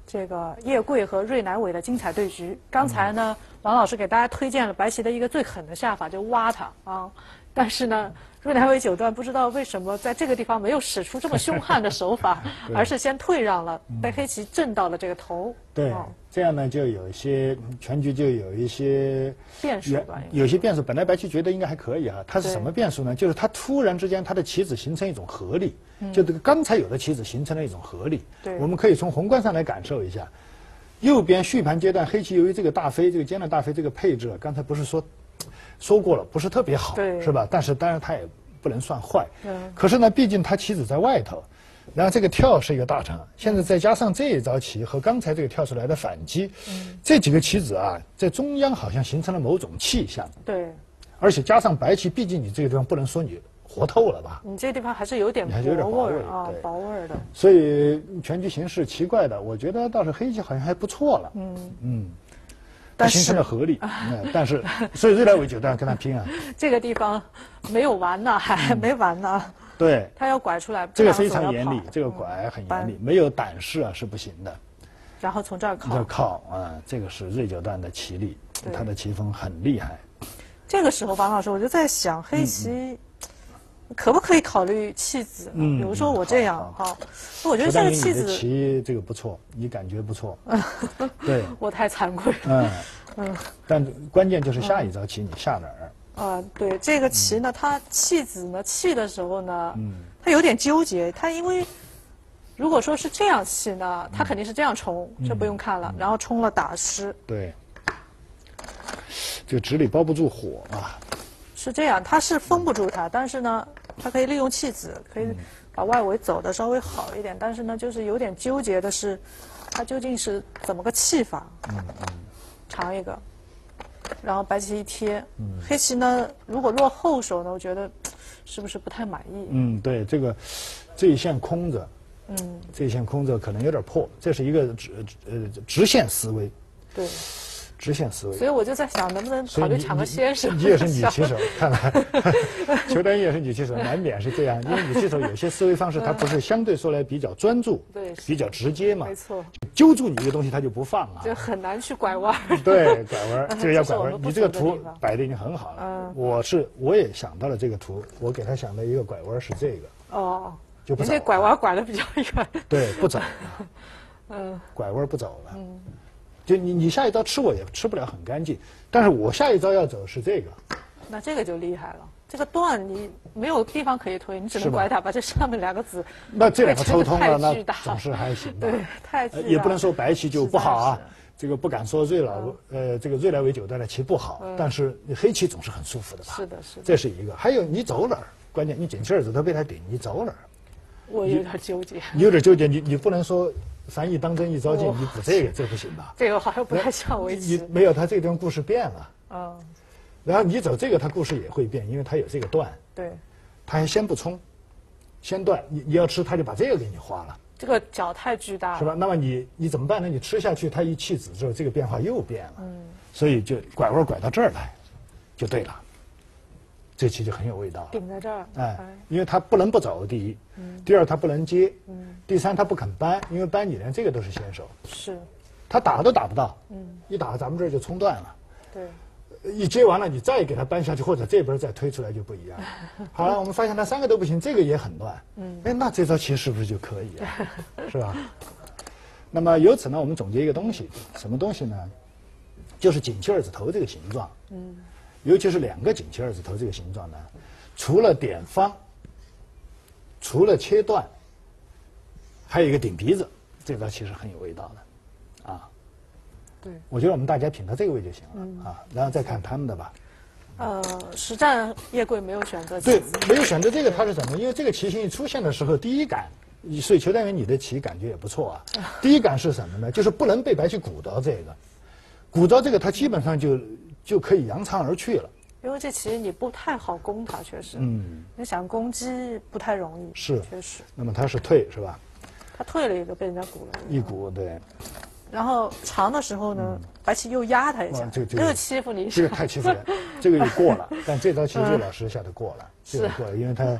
这个叶贵和芮乃伟的精彩对局。刚才呢，王老师给大家推荐了白棋的一个最狠的下法，就挖它啊。但是呢，芮乃伟九段不知道为什么在这个地方没有使出这么凶悍的手法，而是先退让了，被黑棋震到了这个头。 对， 哦、 这样呢就有一些全局就有一些变数吧， 有些变数。本来白棋觉得应该还可以啊，它是什么变数呢？就是它突然之间它的棋子形成一种合力，嗯、就这个刚才有的棋子形成了一种合力。 对， 我们可以从宏观上来感受一下。右边续盘阶段，黑棋由于这个大飞，这个尖的大飞这个配置，刚才不是说说过了，不是特别好，是吧？但是当然它也不能算坏。嗯。可是呢，毕竟它棋子在外头，然后这个跳是一个大成，现在再加上这一招棋和刚才这个跳出来的反击，嗯、这几个棋子啊，在中央好像形成了某种气象。 对。 而且加上白棋，毕竟你这个地方不能说你活透了吧？ 你这个地方还是有点薄味儿啊，薄味儿的。 所以全局形势奇怪的，我觉得倒是黑棋好像还不错了。嗯嗯。但形成了合力，嗯，但是所以芮乃伟九段跟他拼啊。 这个地方没有完呢，还没完呢。 嗯、对， 他要拐出来， 这个非常严厉，这个拐很严厉，没有胆识啊是不行的。 然后从这儿靠。 这靠啊，这个是芮九段的棋力，他的棋风很厉害。 这个时候，王老师，我就在想，黑棋。嗯可不可以考虑弃子？嗯，比如说我这样哈，我觉得这个弃子棋这个不错，你感觉不错。对， 我太惭愧了。 嗯嗯，但关键就是下一招棋你下哪儿？ 啊，对，这个棋呢，它弃子呢，弃的时候呢，嗯，它有点纠结。它因为如果说是这样弃呢，它肯定是这样冲，这不用看了，然后冲了打失。 对，这个纸里包不住火啊。 是这样，它是封不住它，但是呢，它可以利用弃子，可以把外围走的稍微好一点。但是呢，就是有点纠结的是，它究竟是怎么个弃法？嗯嗯，尝一个，然后白棋一贴，嗯、黑棋呢，如果落后手呢，我觉得是不是不太满意？ 嗯，对，这个这一线空着，嗯，这一线空着可能有点破，这是一个直呃直线思维。 对。 直线思维， 所以我就在想，能不能考虑抢个先手？ 你也是女棋手，看来裘丹也是女棋手，难免是这样。因为女棋手有些思维方式，它不是相对说来比较专注， 对， 比较直接嘛。 没错， 揪住你一个东西，它就不放啊， 就很难去拐弯。 对，拐弯，这个要拐弯。你这个图摆的已经很好了。嗯，我是我也想到了这个图，我给他想的一个拐弯是这个。哦，就不走。 这拐弯拐的比较远。 对，不走。嗯，拐弯不走了。嗯。就你你下一招吃我也吃不了很干净，但是我下一招要走是这个， 那这个就厉害了。这个段你没有地方可以推，你只能拐它，把这上面两个子那这两个抽通了，那总是还行吧。 对，太巨大了。 也不能说白棋就不好啊，这个不敢说芮老呃这个芮乃伟九段的棋不好，但是你黑棋总是很舒服的吧？ 是的，是的。 这是一个，还有你走哪儿？关键你紧气儿子都被他顶，你走哪儿？ 我有点纠结。 你有点纠结，你你不能说。凡以当真一招进，你补这个，这不行吧？ 这个好像不太像围棋。 你没有他这段故事变了。嗯。然后你走这个，他故事也会变，因为他有这个段。 对。 他还先不冲，先断。你你要吃，他就把这个给你花了。 这个角太巨大了。 是吧？那么你你怎么办呢？你吃下去，他一弃子之后，这个变化又变了。嗯。所以就拐弯拐到这儿来，就对了。这棋就很有味道了。 顶在这儿， 哎，因为他不能不走，第一，嗯，第二他不能接，嗯，第三他不肯扳，因为扳你连这个都是先手， 是， 他打都打不到，嗯，一打咱们这儿就冲断了， 对， 一接完了你再给他扳下去，或者这边再推出来就不一样。好了，我们发现他三个都不行，这个也很乱，嗯，哎，那这招棋是不是就可以啊？是吧？那么由此呢，我们总结一个东西，什么东西呢？就是紧气二字头这个形状，嗯。尤其是两个紧气二字头这个形状呢，除了点方，除了切断，还有一个顶鼻子，这招其实很有味道的，啊。 对。 我觉得我们大家品到这个位就行了，嗯、啊，然后再看他们的吧。 呃，实战叶贵没有选择。 对，没有选择这个，它是怎么？因为这个棋形一出现的时候，第一感，所以裘丹元你的棋感觉也不错啊。第一感是什么呢？就是不能被白棋鼓到这个，鼓到这个，它基本上就。就可以扬长而去了， 因为这棋你不太好攻它，确实。嗯，你想攻击不太容易。 是， 确实。 那么他是退是吧？ 他退了一个，被人家鼓了一鼓，对。 然后长的时候呢，嗯、白棋又压他一下， 这个又欺负你一下。 这个太欺负人，这个又过了。但这招其实芮老师下的过了，这个过了，因为他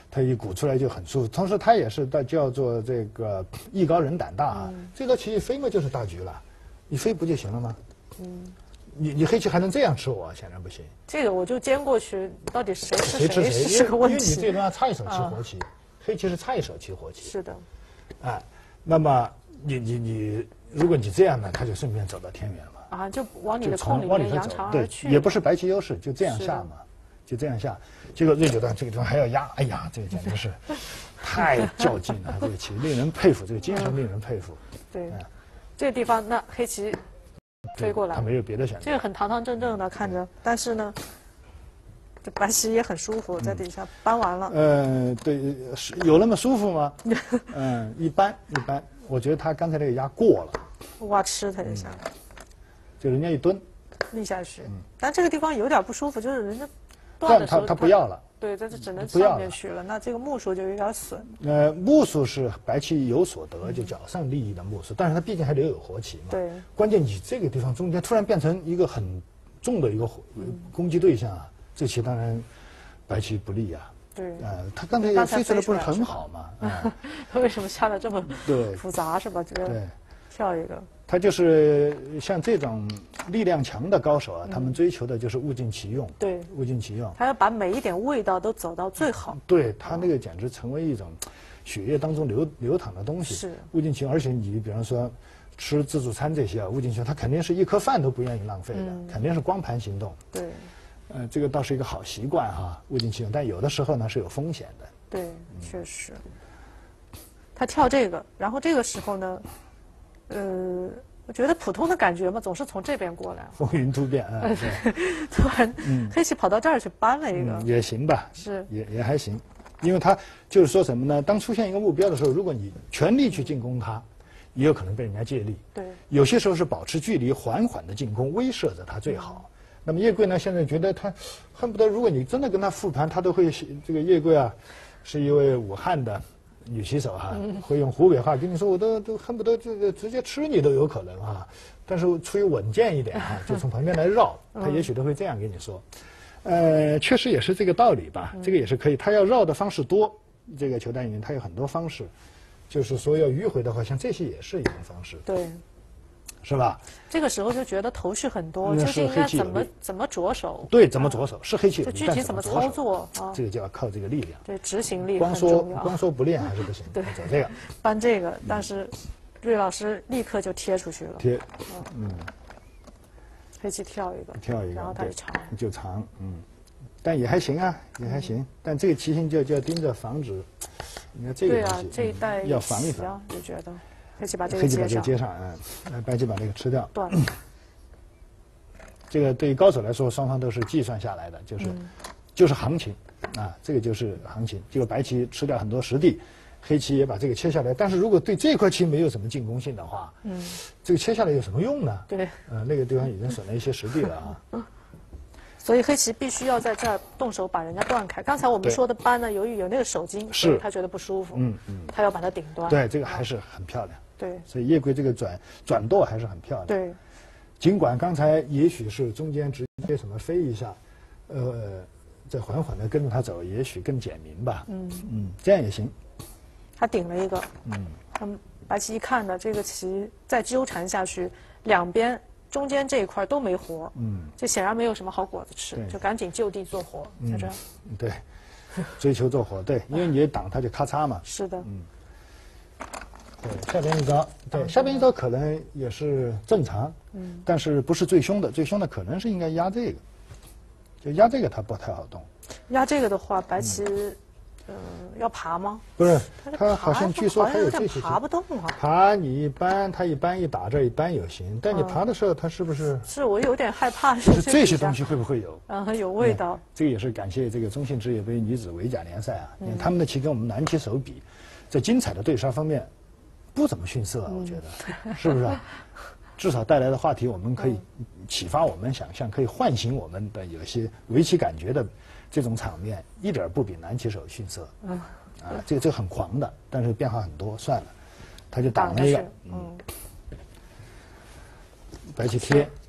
他一鼓出来就很舒服。同时，他也是的叫做这个艺高人胆大啊。嗯、这个棋一飞嘛就是大局了，你飞不就行了吗？嗯，你你黑棋还能这样吃我？显然不行。 这个我就煎过去，到底谁吃谁吃谁是个问题。 因为你这地方差一手棋活棋，啊、黑棋是差一手棋活棋。 是的。 哎，那么你你你，如果你这样呢，他就顺便走到天元嘛。 啊，就往你的空里面扬长而去。 对，也不是白棋优势，就这样下嘛，就这样下。结果瑞九段这个地方还要压，哎呀，这个简直是太较劲了，这个棋令人佩服，这个精神令人佩服。 对，这个地方那黑棋飞过来， 他没有别的选择。 这个很堂堂正正的看着，但是呢，这白棋也很舒服，在底下搬完了。 呃，对，是有那么舒服吗？嗯，一般一般。我觉得他刚才那个压过了。 哇，吃他一下。 就人家一蹲， 立下去，嗯、但这个地方有点不舒服，就是人家断的时候他他不要了， 对，他就只能上面去了，那这个目数就有点损。 呃，目数是白棋有所得，就角上利益的目数，但是他毕竟还留有活棋嘛。 对， 关键你这个地方中间突然变成一个很重的一个攻击对象啊，这棋当然白棋不利啊。 对， 呃，他刚才飞出来不是很好吗？ 他为什么下的这么复杂是吧？这个跳一个。 他就是像这种力量强的高手啊，嗯、他们追求的就是物尽其用。 对， 物尽其用。 他要把每一点味道都走到最好。 对他那个简直成为一种血液当中流流淌的东西。 是物尽其用，而且你比方说吃自助餐这些啊，物尽其用，他肯定是一颗饭都不愿意浪费的，嗯、肯定是光盘行动。 对， 呃，这个倒是一个好习惯哈，物尽其用。但有的时候呢是有风险的。 对，嗯、确实。他跳这个，然后这个时候呢，呃。我觉得普通的感觉嘛，总是从这边过来， 风云突变啊！ 突然，嗯、黑棋跑到这儿去搬了一个， 嗯、也行吧， 是也也还行，因为他就是说什么呢？当出现一个目标的时候，如果你全力去进攻它，也有可能被人家借力。 对， 有些时候是保持距离，缓缓的进攻，威慑着他最好。嗯、那么叶贵呢，现在觉得他恨不得，如果你真的跟他复盘，他都会这个叶贵啊，是一位武汉的女棋手哈、啊，嗯、会用湖北话跟你说，我都都恨不得这个直接吃你都有可能啊。但是出于稳健一点哈、啊，就从旁边来绕，他也许都会这样跟你说。呃，确实也是这个道理吧，这个也是可以。他要绕的方式多，这个裘丹云他有很多方式，就是说要迂回的话，像这些也是一种方式。 对。 是吧？ 这个时候就觉得头绪很多，就是应该怎么怎么着手？ 对，怎么着手是黑棋有利， 就具体怎么操作啊？ 这个就要靠这个力量。 对，执行力光说光说不练还是不行。 对， 走这个， 搬这个，但是瑞老师立刻就贴出去了。 贴，嗯， 黑棋跳一个， 跳一个， 然后他就长， 就长，嗯，但也还行啊，也还行。但这个棋形就就要盯着防止，你看这个对啊，这一带要防一防， 就觉得。黑棋把这个接上，黑棋把这个接上，嗯，白棋把这个吃掉。 断。 这个对于高手来说，双方都是计算下来的，就是，嗯、就是行情，啊，这个就是行情。结果白棋吃掉很多实地，黑棋也把这个切下来。但是如果对这块棋没有什么进攻性的话，嗯，这个切下来有什么用呢？ 对， 呃，那个地方已经损了一些实地了啊。 所以黑棋必须要在这儿动手把人家断开。刚才我们说的扳呢，由于有那个手筋，所以他觉得不舒服，嗯嗯，他要把它顶断。 对，这个还是很漂亮。 对， 所以叶贵这个转转舵还是很漂亮。 对， 尽管刚才也许是中间直接什么飞一下，呃，再缓缓的跟着他走，也许更简明吧。嗯嗯，这样也行。 他顶了一个，嗯，嗯，白棋一看呢，这个棋再纠缠下去，两边中间这一块都没活，嗯，这显然没有什么好果子吃，就赶紧就地做活，在这儿。 对，追求做活，对，因为你挡他就咔嚓嘛。 是的。嗯。 对，下边一招，对，下边一招可能也是正常，嗯，但是不是最凶的，最凶的可能是应该压这个，就压这个它不太好动。 压这个的话，白棋，嗯、呃，要爬吗？ 不是，它好像据说还有这些爬不动啊。 爬你一搬，它一搬一打这一搬有行，但你爬的时候，它是不是？ 是我有点害怕， 就是这些东西会不会有？ 嗯，有味道。 这个也是感谢这个中信职业杯女子围甲联赛啊，因为他们的棋跟我们男棋手比，在精彩的对杀方面。不怎么逊色啊，我觉得，是不是？至少带来的话题，我们可以启发我们想象，可以唤醒我们的有些围棋感觉的这种场面，一点不比男棋手逊色。嗯，啊，这这很狂的，但是变化很多。算了，他就挡了一个，嗯，白棋贴，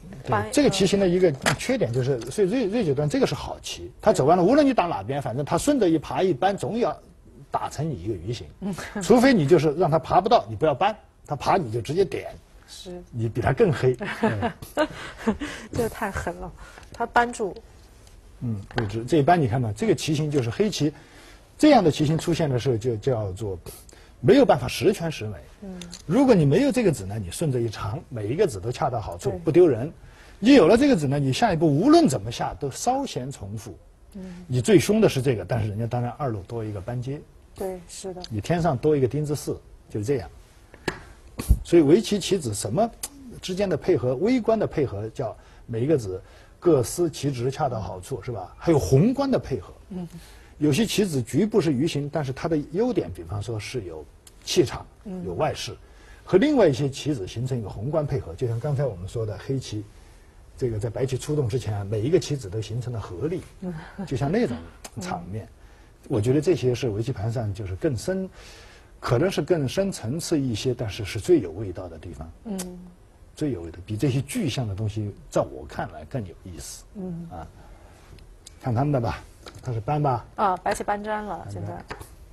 对，这个棋形的一个缺点就是，所以锐锐九段这个是好棋，他走完了，无论你打哪边，反正他顺着一爬一搬，总要打成你一个鱼形，除非你就是让他爬不到，你不要搬，他爬你就直接点， 是， 你比他更黑。 这个太狠了，他扳住。 嗯，位置这一般你看到这个棋形就是黑棋，这样的棋形出现的时候就叫做没有办法十全十美。嗯，如果你没有这个子呢，你顺着一长，每一个子都恰到好处，不丢人。你有了这个子呢，你下一步无论怎么下都稍显重复。嗯，你最凶的是这个，但是人家当然二路多一个扳接。 对，是的。 你天上多一个丁字四，就是这样。所以围棋棋子什么之间的配合，微观的配合叫每一个子各司其职，恰到好处，是吧？还有宏观的配合。嗯，有些棋子局部是鱼形，但是它的优点，比方说是有气场、有外势，和另外一些棋子形成一个宏观配合。就像刚才我们说的黑棋。这个在白棋出动之前啊，每一个棋子都形成了合力，就像那种场面，我觉得这些是围棋盘上就是更深，可能是更深层次一些，但是是最有味道的地方。嗯，最有味道，比这些具象的东西，在我看来更有意思。嗯啊，看他们的吧，他是扳吧？ 啊，白棋扳粘了，现在。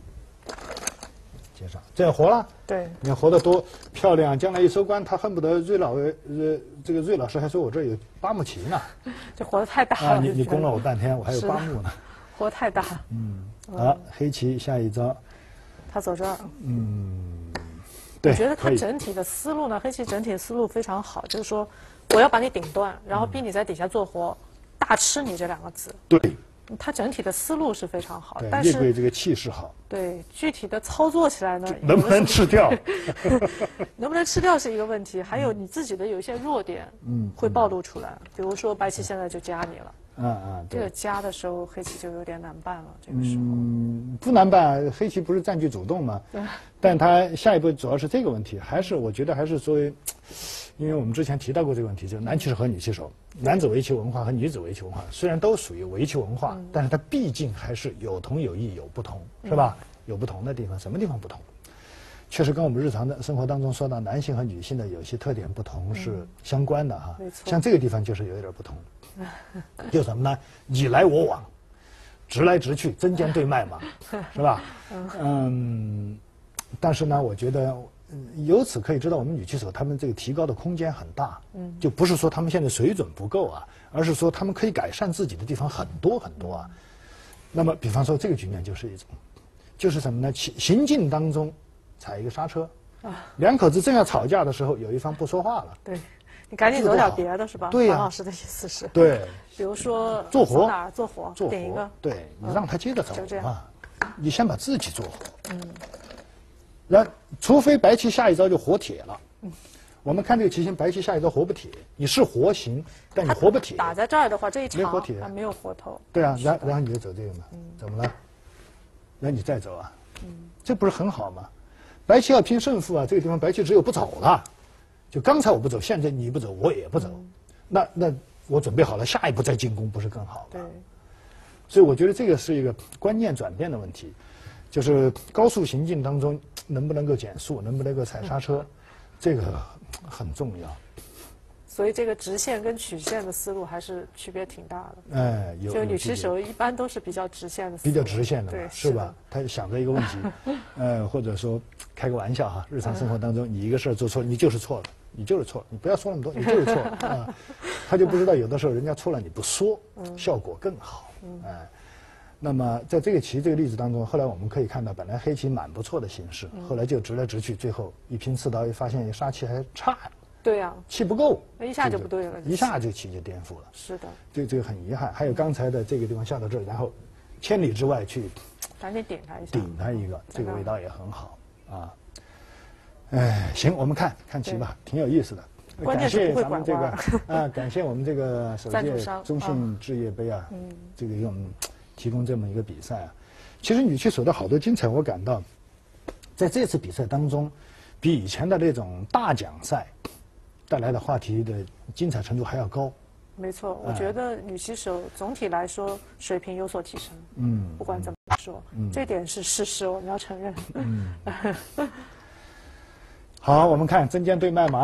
接上，这样活了。 对， 你看活得多漂亮！将来一收官，他恨不得瑞老呃，这个瑞老师还说我这儿有八目棋呢。 这活得太大了。 啊，你你攻了我半天，我还有八目呢。 活太大。 嗯，好，黑棋下一招。 他走这儿。 嗯，对。 我觉得他整体的思路呢，黑棋整体的思路非常好，就是说我要把你顶断，然后逼你在底下做活，大吃你这两个子。 对。 它整体的思路是非常好， 但是叶贵这个气势好。 对，具体的操作起来呢， 能不能吃掉？ 能不能吃掉是一个问题，还有你自己的有一些弱点，嗯，会暴露出来。比如说白棋现在就夹你了， 嗯嗯， 这个夹的时候黑棋就有点难办了。这个时候， 嗯，不难办，黑棋不是占据主动吗？对。但他下一步主要是这个问题，还是我觉得还是作为。因为我们之前提到过这个问题，就是男棋手和女棋手，男子围棋文化和女子围棋文化虽然都属于围棋文化，嗯、但是它毕竟还是有同有异，有不同，是吧？嗯、有不同的地方，什么地方不同？确实跟我们日常的生活当中说到男性和女性的有些特点不同是相关的哈。 没错。 像这个地方就是有一点不同，就什么呢？你来我往，直来直去，针尖对麦芒，是吧？嗯，但是呢，我觉得。由此可以知道，我们女棋手她们这个提高的空间很大，嗯，就不是说她们现在水准不够啊，而是说她们可以改善自己的地方很多很多啊。那么，比方说这个局面就是一种，就是什么呢？行行进当中踩一个刹车，啊，两口子正要吵架的时候，有一方不说话了， 对，你赶紧走点别的是吧？ 对呀， 王老师的意思是， 对， 比如说做活哪儿做活， 做点一个， 对你让他接着走啊， 你先把自己做活， 嗯。 然，除非白棋下一招就活铁了。嗯，我们看这个棋形，白棋下一招活不铁，你是活形，但你活不铁。 打在这儿的话，这一长没活铁， 它没有活头。 对啊，然然后你就走这个嘛，嗯、怎么了？那你再走啊，嗯，这不是很好吗？白棋要拼胜负啊，这个地方白棋只有不走了。就刚才我不走，现在你不走，我也不走。嗯、那那我准备好了，下一步再进攻，不是更好吗？ 对。 所以我觉得这个是一个观念转变的问题。就是高速行进当中能不能够减速，能不能够踩刹车，这个很重要。 所以这个直线跟曲线的思路还是区别挺大的。 哎，有。 就女棋手一般都是比较直线的思路。比较直线的， 对， 是吧？他想着一个问题，呃，或者说开个玩笑哈，日常生活当中你一个事儿做错了，你就是错了，你就是错了，你不要说那么多，你就是错了啊。他就不知道有的时候人家错了你不说，效果更好，哎。那么在这个棋这个例子当中，后来我们可以看到，本来黑棋蛮不错的形势，嗯、后来就直来直去，最后一拼刺刀，一发现杀气还差。 对呀、啊， 气不够， 一下就不对了， 一下就棋就颠覆了。 是的， 这这个很遗憾。还有刚才的这个地方下到这儿，然后千里之外去， 赶紧顶他一下， 顶他一个，这个味道也很好啊。哎，行，我们看看棋吧，挺有意思的。感谢咱们这个啊，感谢我们这个首届中信置业杯啊，嗯，这个给我们提供这么一个比赛啊。其实女棋手的好多精彩，我感到在这次比赛当中，比以前的那种大奖赛带来的话题的精彩程度还要高。 没错，我觉得女棋手总体来说水平有所提升。嗯，不管怎么说，嗯、这点是事实，我们要承认。嗯。 好，我们看针尖对麦芒。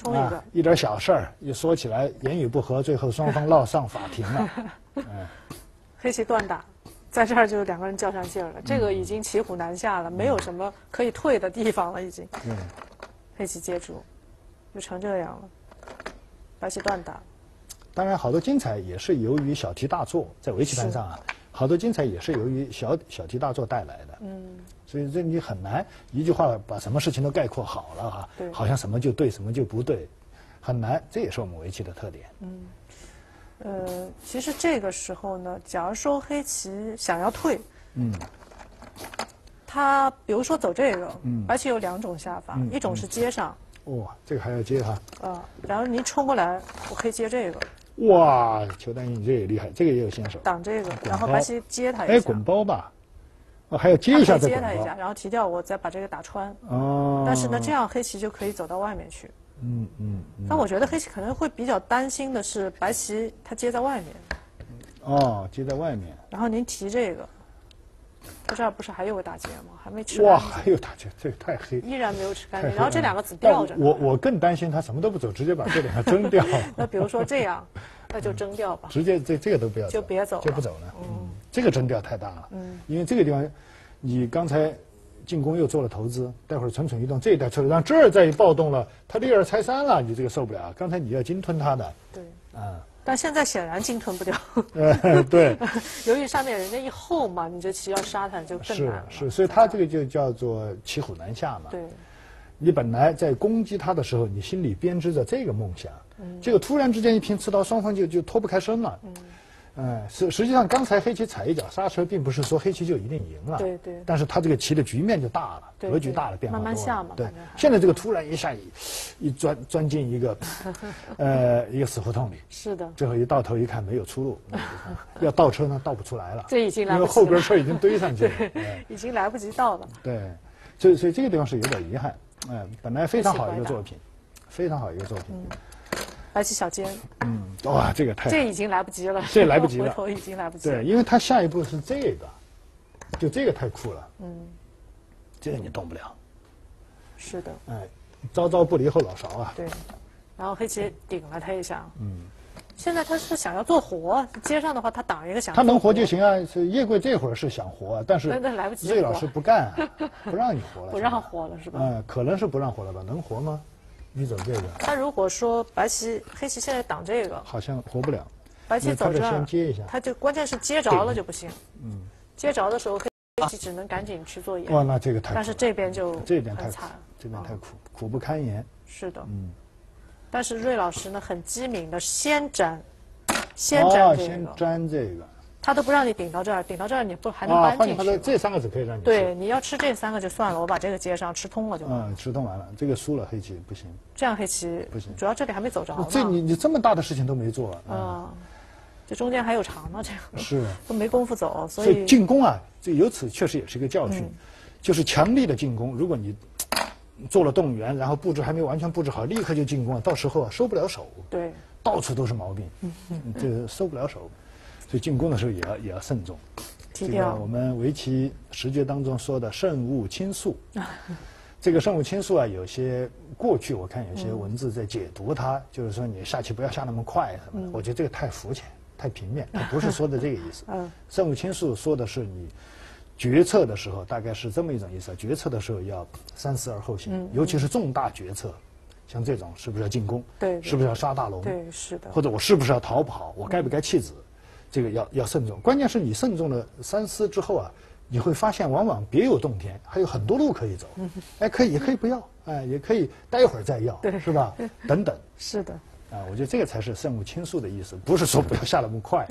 冲一个、 啊，一点小事儿一说起来言语不合，最后双方闹上法庭了。嗯， 黑棋断打，在这儿就两个人较上劲儿了，这个已经骑虎难下了，没有什么可以退的地方了，已经。 嗯， 黑棋接住，就成这样了。白棋断打。 当然，好多精彩也是由于小题大做，在围棋盘上啊，好多精彩也是由于小小题大做带来的。嗯，所以这你很难一句话把什么事情都概括好了哈、啊，好像什么就对，什么就不对，很难。这也是我们围棋的特点。 嗯，呃，其实这个时候呢，假如说黑棋想要退，嗯，他比如说走这个，嗯，白棋有两种下法，嗯、一种是接上。 哇、哦，这个还要接哈。 啊，然后您冲过来，我可以接这个。 哇，裘丹英你这也厉害，这个也有先手。 挡这个，然后白棋接他一下。 哎，滚包吧。哦，还要接一下再滚包。 接他一下，然后提掉，我再把这个打穿。哦。但是呢，这样黑棋就可以走到外面去。 嗯嗯。嗯但我觉得黑棋可能会比较担心的是，白棋它接在外面。 哦，接在外面。 然后您提这个，它这儿不是还有个大劫吗？还没吃。 哇，还有大劫，这个太黑。 依然没有吃干净，然后这两个子吊着。 我我更担心他什么都不走，直接把这两个扔掉。 那比如说这样。那就扔掉吧， 直接这这个都不要走， 就别走， 就不走了。嗯，这个扔掉太大了。嗯，因为这个地方，你刚才进攻又做了投资，待会儿蠢蠢欲动，这一带出来，让这儿再一暴动了，他第二拆三了，你这个受不了。刚才你要鲸吞他的。 对。 啊。 但现在显然鲸吞不掉。 呃，对。 由于上面人家一厚嘛，你这棋要杀他就更难了。 是是，所以他这个就叫做骑虎难下嘛。 对。 你本来在攻击他的时候，你心里编织着这个梦想，嗯、结果突然之间一拼刺刀，双方就就脱不开身了。嗯，呃，实实际上刚才黑棋踩一脚刹车，并不是说黑棋就一定赢了。 对对。但是他这个棋的局面就大了， 对格局大了，变化多了。 慢慢下嘛。 对。现在这个突然一下一一钻钻进一个呃一个死胡同里。 是的。 最后一到头一看没有出路，要倒车呢倒不出来了。 这已经来不及了。 因为后边车已经堆上去了。 对，已经来不及倒了。 对，所以所以这个地方是有点遗憾。哎，本来非常好一个作品，非常好一个作品。嗯， 白棋小尖。 嗯，哇，这个太…… 这已经来不及了。 这来不及了， 回头已经来不及了。 对，因为他下一步是这个，就这个太酷了。嗯，这个你动不了。 是的。 哎，朝朝不离后脑勺啊。 对，然后黑棋顶了他一下。嗯。现在他是想要做活，接上的话他挡一个想。 他能活就行啊！是叶贵这会儿是想活，但是来不及。 瑞老师不干、啊，不让你活了。 不让活了是吧？ 嗯，可能是不让活了吧？能活吗？你走这个。 他如果说白棋黑棋现在挡这个， 好像活不了。 白棋走这儿， 先接一下。 他就关键是接着了就不行。嗯。接着的时候黑棋只能赶紧去做眼。 哇，那这个太…… 但是这边就这边太惨， 这边太苦，苦不堪言。 是的。 嗯。 但是瑞老师呢，很机敏的先粘。先粘这个， 哦、先粘这个， 他都不让你顶到这儿，顶到这儿你不还能搬进去、 啊？这三个子可以让你对，你要吃这三个就算了，我把这个接上，吃通了就完了。 嗯，吃通完了，这个输了黑棋不行。 这样黑棋不行， 主要这里还没走着呢。 这你你这么大的事情都没做啊、 嗯！这中间还有长呢，这个是都没工夫走，所以进攻啊，这由此确实也是一个教训，嗯、就是强力的进攻，如果你做了动员，然后布置还没完全布置好，立刻就进攻，到时候啊收不了手。 对。 到处都是毛病，这个收不了手，所以进攻的时候也要也要慎重。这个我们围棋十诀当中说的慎勿轻速，这个慎勿轻速啊，有些过去我看有些文字在解读它，就是说你下棋不要下那么快什么的，我觉得这个太肤浅、太平面，它不是说的这个意思。慎勿轻速说的是你决策的时候大概是这么一种意思，决策的时候要三思而后行，尤其是重大决策。像这种是不是要进攻？ 对， 是不是要杀大龙？ 对，是的。 或者我是不是要逃跑？我该不该弃子？这个要要慎重。关键是你慎重了三思之后啊，你会发现往往别有洞天，还有很多路可以走。哎，可以也可以不要，哎，也可以待会儿再要， 对， 是吧？等等。 是的。 啊，我觉得这个才是慎勿轻速的意思，不是说不要下那么快。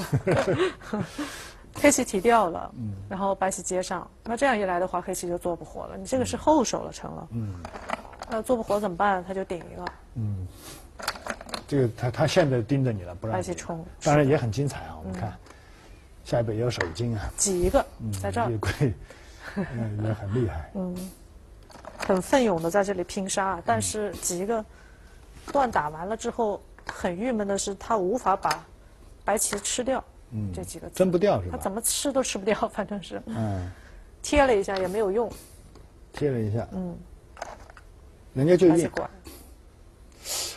黑棋提掉了，嗯，然后白棋接上，那这样一来的话，黑棋就做不活了。你这个是后手了，成了。嗯。那做不活怎么办？他就顶一个。嗯， 这个他他现在盯着你了，不让你。 白棋冲， 当然也很精彩啊！我们看，下一步也有手筋啊。 挤一个，在这儿。 叶贵，嗯，也很厉害。 嗯，很奋勇的在这里拼杀，但是挤一个断打完了之后，很郁闷的是他无法把白棋吃掉。嗯，这几个蒸不掉是吧？ 他怎么吃都吃不掉，反正是。嗯。贴了一下也没有用。 贴了一下。嗯。人家就硬，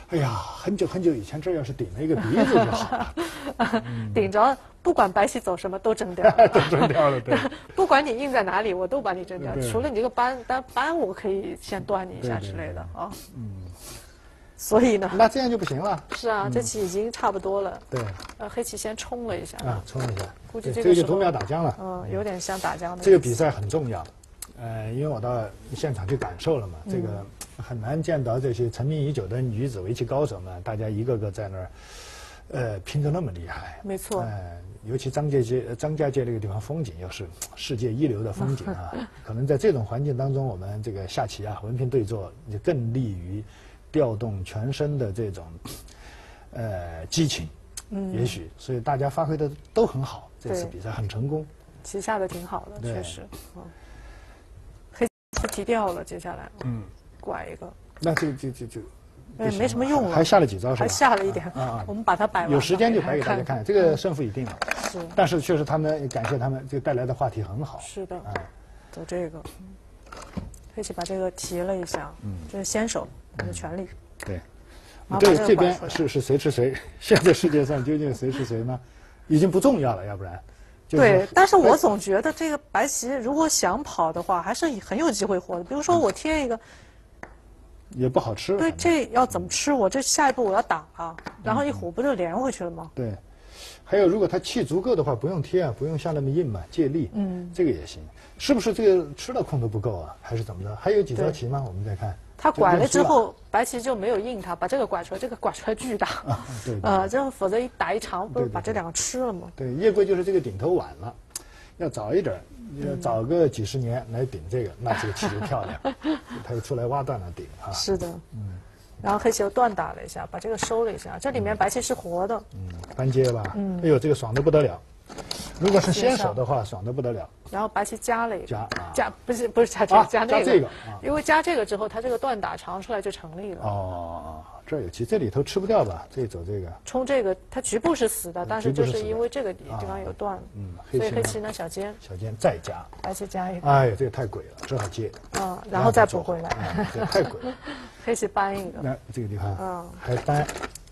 哎呀，很久很久以前这要是顶了一个鼻子就好了， 嗯、顶着不管白棋走什么都争掉了， 都争掉了，对。 不管你印在哪里，我都把你争掉。 对除了你这个斑，但斑我可以先断你一下之类的啊。 嗯。 所以呢？ 那这样就不行了。 是啊，嗯、这棋已经差不多了。 对。 呃，黑棋先冲了一下。 啊，冲一下。 估计这个就读秒打僵了。 嗯，有点像打僵的。 这个比赛很重要。呃，因为我到现场去感受了嘛， 嗯、 这个很难见到这些成名已久的女子围棋高手们，大家一个个在那儿，呃，拼得那么厉害。 没错。 呃，尤其张家界，张家界这个地方风景又是世界一流的风景啊，可能在这种环境当中，我们这个下棋啊，文凭对坐就更利于调动全身的这种，呃，激情。嗯。也许，所以大家发挥的都很好，这次比赛很成功。 棋下的挺好的，确实。嗯。是提掉了，接下来，嗯，拐一个， 那就就就就， 没没什么用了， 还下了几招是吧？ 还下了一点啊，我们把它摆完， 有时间就摆给大家看，这个胜负已定了。 是， 但是确实他们感谢他们这个带来的话题很好。 是的，啊，走这个，黑棋把这个提了一下，嗯，这是先手，你的权利。 对，这这边是是谁吃谁？现在世界上究竟谁吃谁呢？已经不重要了，要不然。 对，但是我总觉得这个白棋如果想跑的话，还是很有机会活的。比如说我贴一个， 也不好吃。 对，这要怎么吃？我这下一步我要打啊，然后一虎不就连回去了吗？ 对，还有如果他气足够的话，不用贴啊，不用下那么硬嘛，借力，嗯，这个也行。是不是这个吃的空都不够啊？还是怎么着？还有几招棋吗？我们再看。 他拐了之后，白棋就没有应他，把这个拐出来，这个拐出来巨大， 啊、对， 呃，这样否则一打一长，不是把这两个吃了吗？ 对，叶贵就是这个顶头晚了，要早一点，要早个几十年来顶这个，那这个棋就漂亮，他就出来挖断了顶啊。 是的，嗯，然后黑棋又断打了一下，把这个收了一下，这里面白棋是活的， 嗯，翻接吧，嗯，哎呦，这个爽的不得了，如果是先手的话，爽的不得了。 然后白棋加了一个， 加啊， 加不是不是加这个，加那个， 加这个， 因为加这个之后，它这个断打长出来就成立了。 哦，这有棋，这里头吃不掉吧？这走这个， 冲这个，它局部是死的，但是就是因为这个地方有断， 嗯， 所以黑棋呢小尖， 小尖再加， 白棋加一个， 哎呀，这个太鬼了，只好接， 啊，然后再补回来， 这太鬼了， 黑棋搬一个， 那这个地方，嗯，还搬。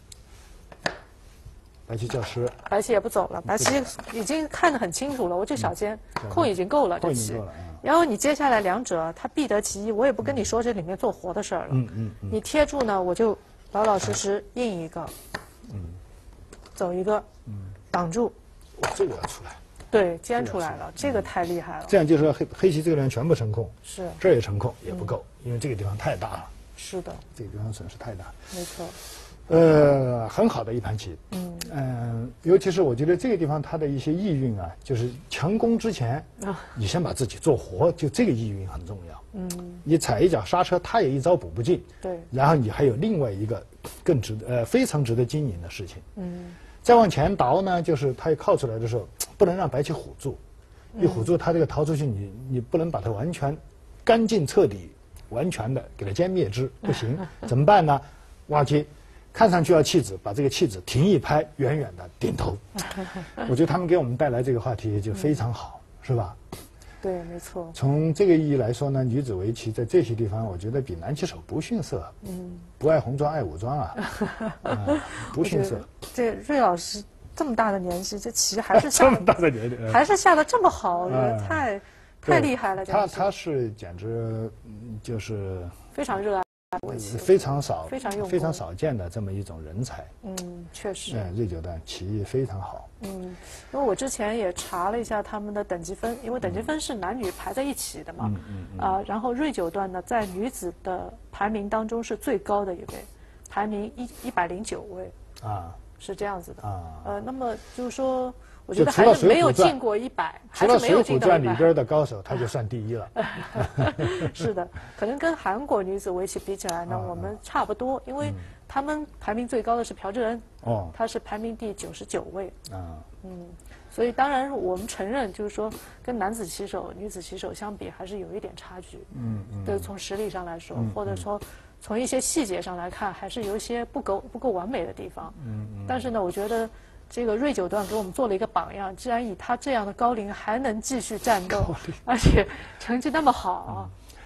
白棋叫吃， 白棋也不走了，白棋已经看得很清楚了，我这小尖空已经够了，这棋。然后你接下来两者他必得其一，我也不跟你说这里面做活的事儿了。嗯嗯。你贴住呢，我就老老实实印一个，嗯，走一个，嗯，挡住。 哇，这个要出来。 对，尖出来了，这个太厉害了。 这样就是说黑黑棋这个人全部成空。 是。 这也成空也不够，因为这个地方太大了。 是的。 这个地方损失太大。 没错。 呃，很好的一盘棋，嗯嗯、呃，尤其是我觉得这个地方它的一些意蕴啊，就是强攻之前，啊、你先把自己做活，就这个意蕴很重要。嗯，你踩一脚刹车，他也一招补不进。 对， 然后你还有另外一个更值得呃非常值得经营的事情。嗯，再往前倒呢，就是他一靠出来的时候，不能让白棋唬住，一唬住他这个逃出去，你你不能把它完全干净彻底、完全的给它歼灭之，不行，怎么办呢？挖机。看上去要弃子，把这个弃子停一拍，远远的顶头。我觉得他们给我们带来这个话题就非常好，嗯、是吧？ 对，没错。 从这个意义来说呢，女子围棋在这些地方，我觉得比男棋手不逊色。嗯，不爱红装爱武装啊，嗯、不逊色。 这瑞老师这么大的年纪，这棋还是下这么大的年纪， 还是下的这么好，我觉得太、嗯、太厉害了。 他他是简直就是非常热爱。 非常少、 非常用非常少见的这么一种人才。 嗯，确实。 嗯，瑞九段棋艺非常好。 嗯，因为我之前也查了一下他们的等级分，因为等级分是男女排在一起的嘛。嗯嗯嗯。啊、呃，然后瑞九段呢，在女子的排名当中是最高的一位，排名一一百零九位。啊。是这样子的。啊。呃，那么就是说。我觉得还是没有进过一百，还是没有进到一百。除了《水浒传》里边的高手，他就算第一了。 是的，可能跟韩国女子围棋比起来呢，我们差不多，因为他们排名最高的是朴智恩，哦，他是排名第九十九位。啊，嗯，所以当然我们承认，就是说跟男子棋手、女子棋手相比，还是有一点差距。嗯嗯。对，从实力上来说，或者说从一些细节上来看，还是有一些不够不够完美的地方。嗯嗯。但是呢，我觉得。这个瑞九段给我们做了一个榜样，既然以他这样的高龄还能继续战斗，而且成绩那么好、啊，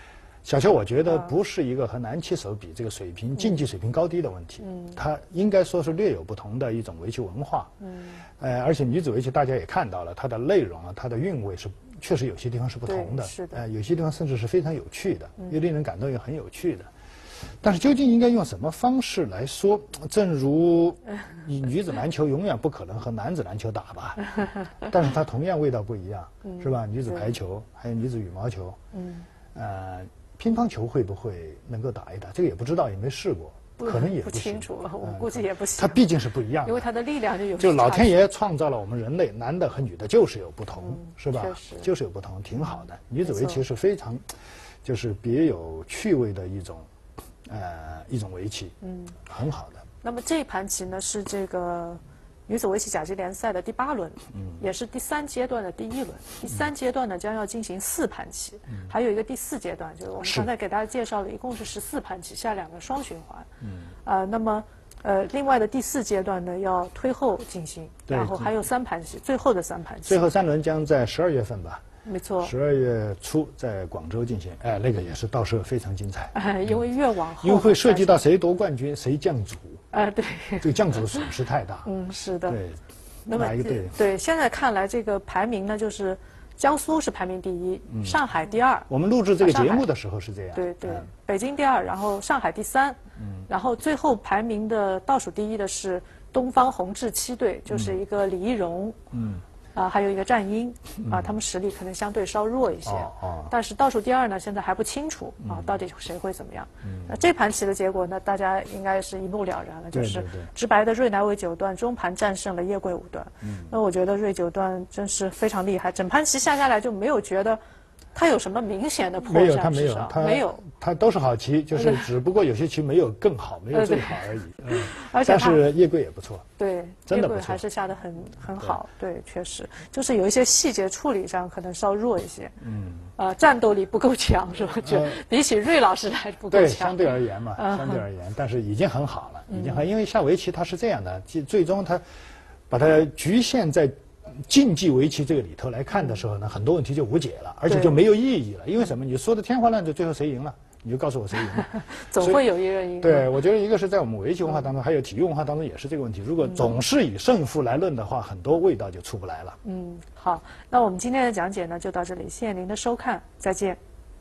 小乔，我觉得不是一个和男棋手比这个水平、竞技水平高低的问题，嗯，它应该说是略有不同的一种围棋文化，嗯，呃，而且女子围棋大家也看到了，它的内容啊，它的韵味是确实有些地方是不同的， 是的， 呃，有些地方甚至是非常有趣的，又令人感动又很有趣的。但是究竟应该用什么方式来说？正如女子篮球永远不可能和男子篮球打吧，但是它同样味道不一样，是吧？女子排球还有女子羽毛球，嗯，呃。乒乓球会不会能够打一打？这个也不知道，也没试过，可能也不清楚，我嗯、 估计也不行。 它毕竟是不一样的， 因为它的力量就有。 就老天爷创造了我们人类，男的和女的就是有不同， 嗯、 是吧？ 确实， 就是有不同，挺好的。女子围棋是非常，就是别有趣味的一种，呃，一种围棋，嗯，很好的。 那么这盘棋呢是这个。女子围棋甲级联赛的第八轮，嗯，也是第三阶段的第一轮。第三阶段呢将要进行四盘棋，嗯、还有一个第四阶段，就是我们刚才给大家介绍的，一共是十四盘棋，下两个双循环。嗯，呃，那么呃，另外的第四阶段呢要推后进行，然后还有三盘棋，最后的三盘棋。 最后三轮将在十二月份吧。 没错， 十二月初在广州进行，哎，那个也是到时候非常精彩。 哎，因为越往后， 因为会涉及到谁夺冠军，谁降组。 哎，对， 这个降组的损失太大。 嗯，是的。 对， 那么哪一个队？ 对，现在看来这个排名呢，就是江苏是排名第一，嗯、上海第二。 我们录制这个节目的时候是这样。 对对，嗯、北京第二，然后上海第三，嗯，然后最后排名的倒数第一的是东方宏志七队，就是一个李一荣，嗯。啊，还有一个战鹰，啊，他们实力可能相对稍弱一些，哦哦、但是倒数第二呢，现在还不清楚啊，嗯、到底谁会怎么样？嗯、那这盘棋的结果呢，大家应该是一目了然了，就是直白的瑞乃伟九段中盘战胜了叶桂五段。嗯、那我觉得瑞九段真是非常厉害，整盘棋下下来就没有觉得他有什么明显的破绽， 没有，他没有，他没有， 他都是好棋，就是只不过有些棋没有更好，没有最好而已。嗯，而且但是叶桂也不错， 对， 真的不错， 叶桂还是下得很很好，对，确实就是有一些细节处理上可能稍弱一些，嗯，呃，战斗力不够强，是吧？就比起瑞老师来不够强， 对，相对而言嘛，相对而言，但是已经很好了，已经很，因为下围棋它是这样的，最终它把它局限在竞技围棋这个里头来看的时候呢，很多问题就无解了，而且就没有意义了。因为什么？你说的天花乱坠，最后谁赢了？你就告诉我谁赢了。 总会有一人赢。 对，我觉得一个是在我们围棋文化当中，还有体育文化当中也是这个问题。如果总是以胜负来论的话，很多味道就出不来了。 嗯，好，那我们今天的讲解呢就到这里，谢谢您的收看，再见。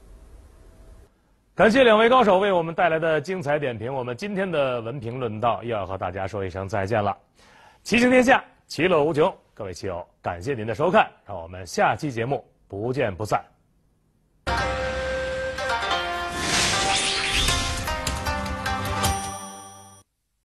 感谢两位高手为我们带来的精彩点评，我们今天的文评论道又要和大家说一声再见了。棋行天下，其乐无穷。各位棋友，感谢您的收看，让我们下期节目不见不散。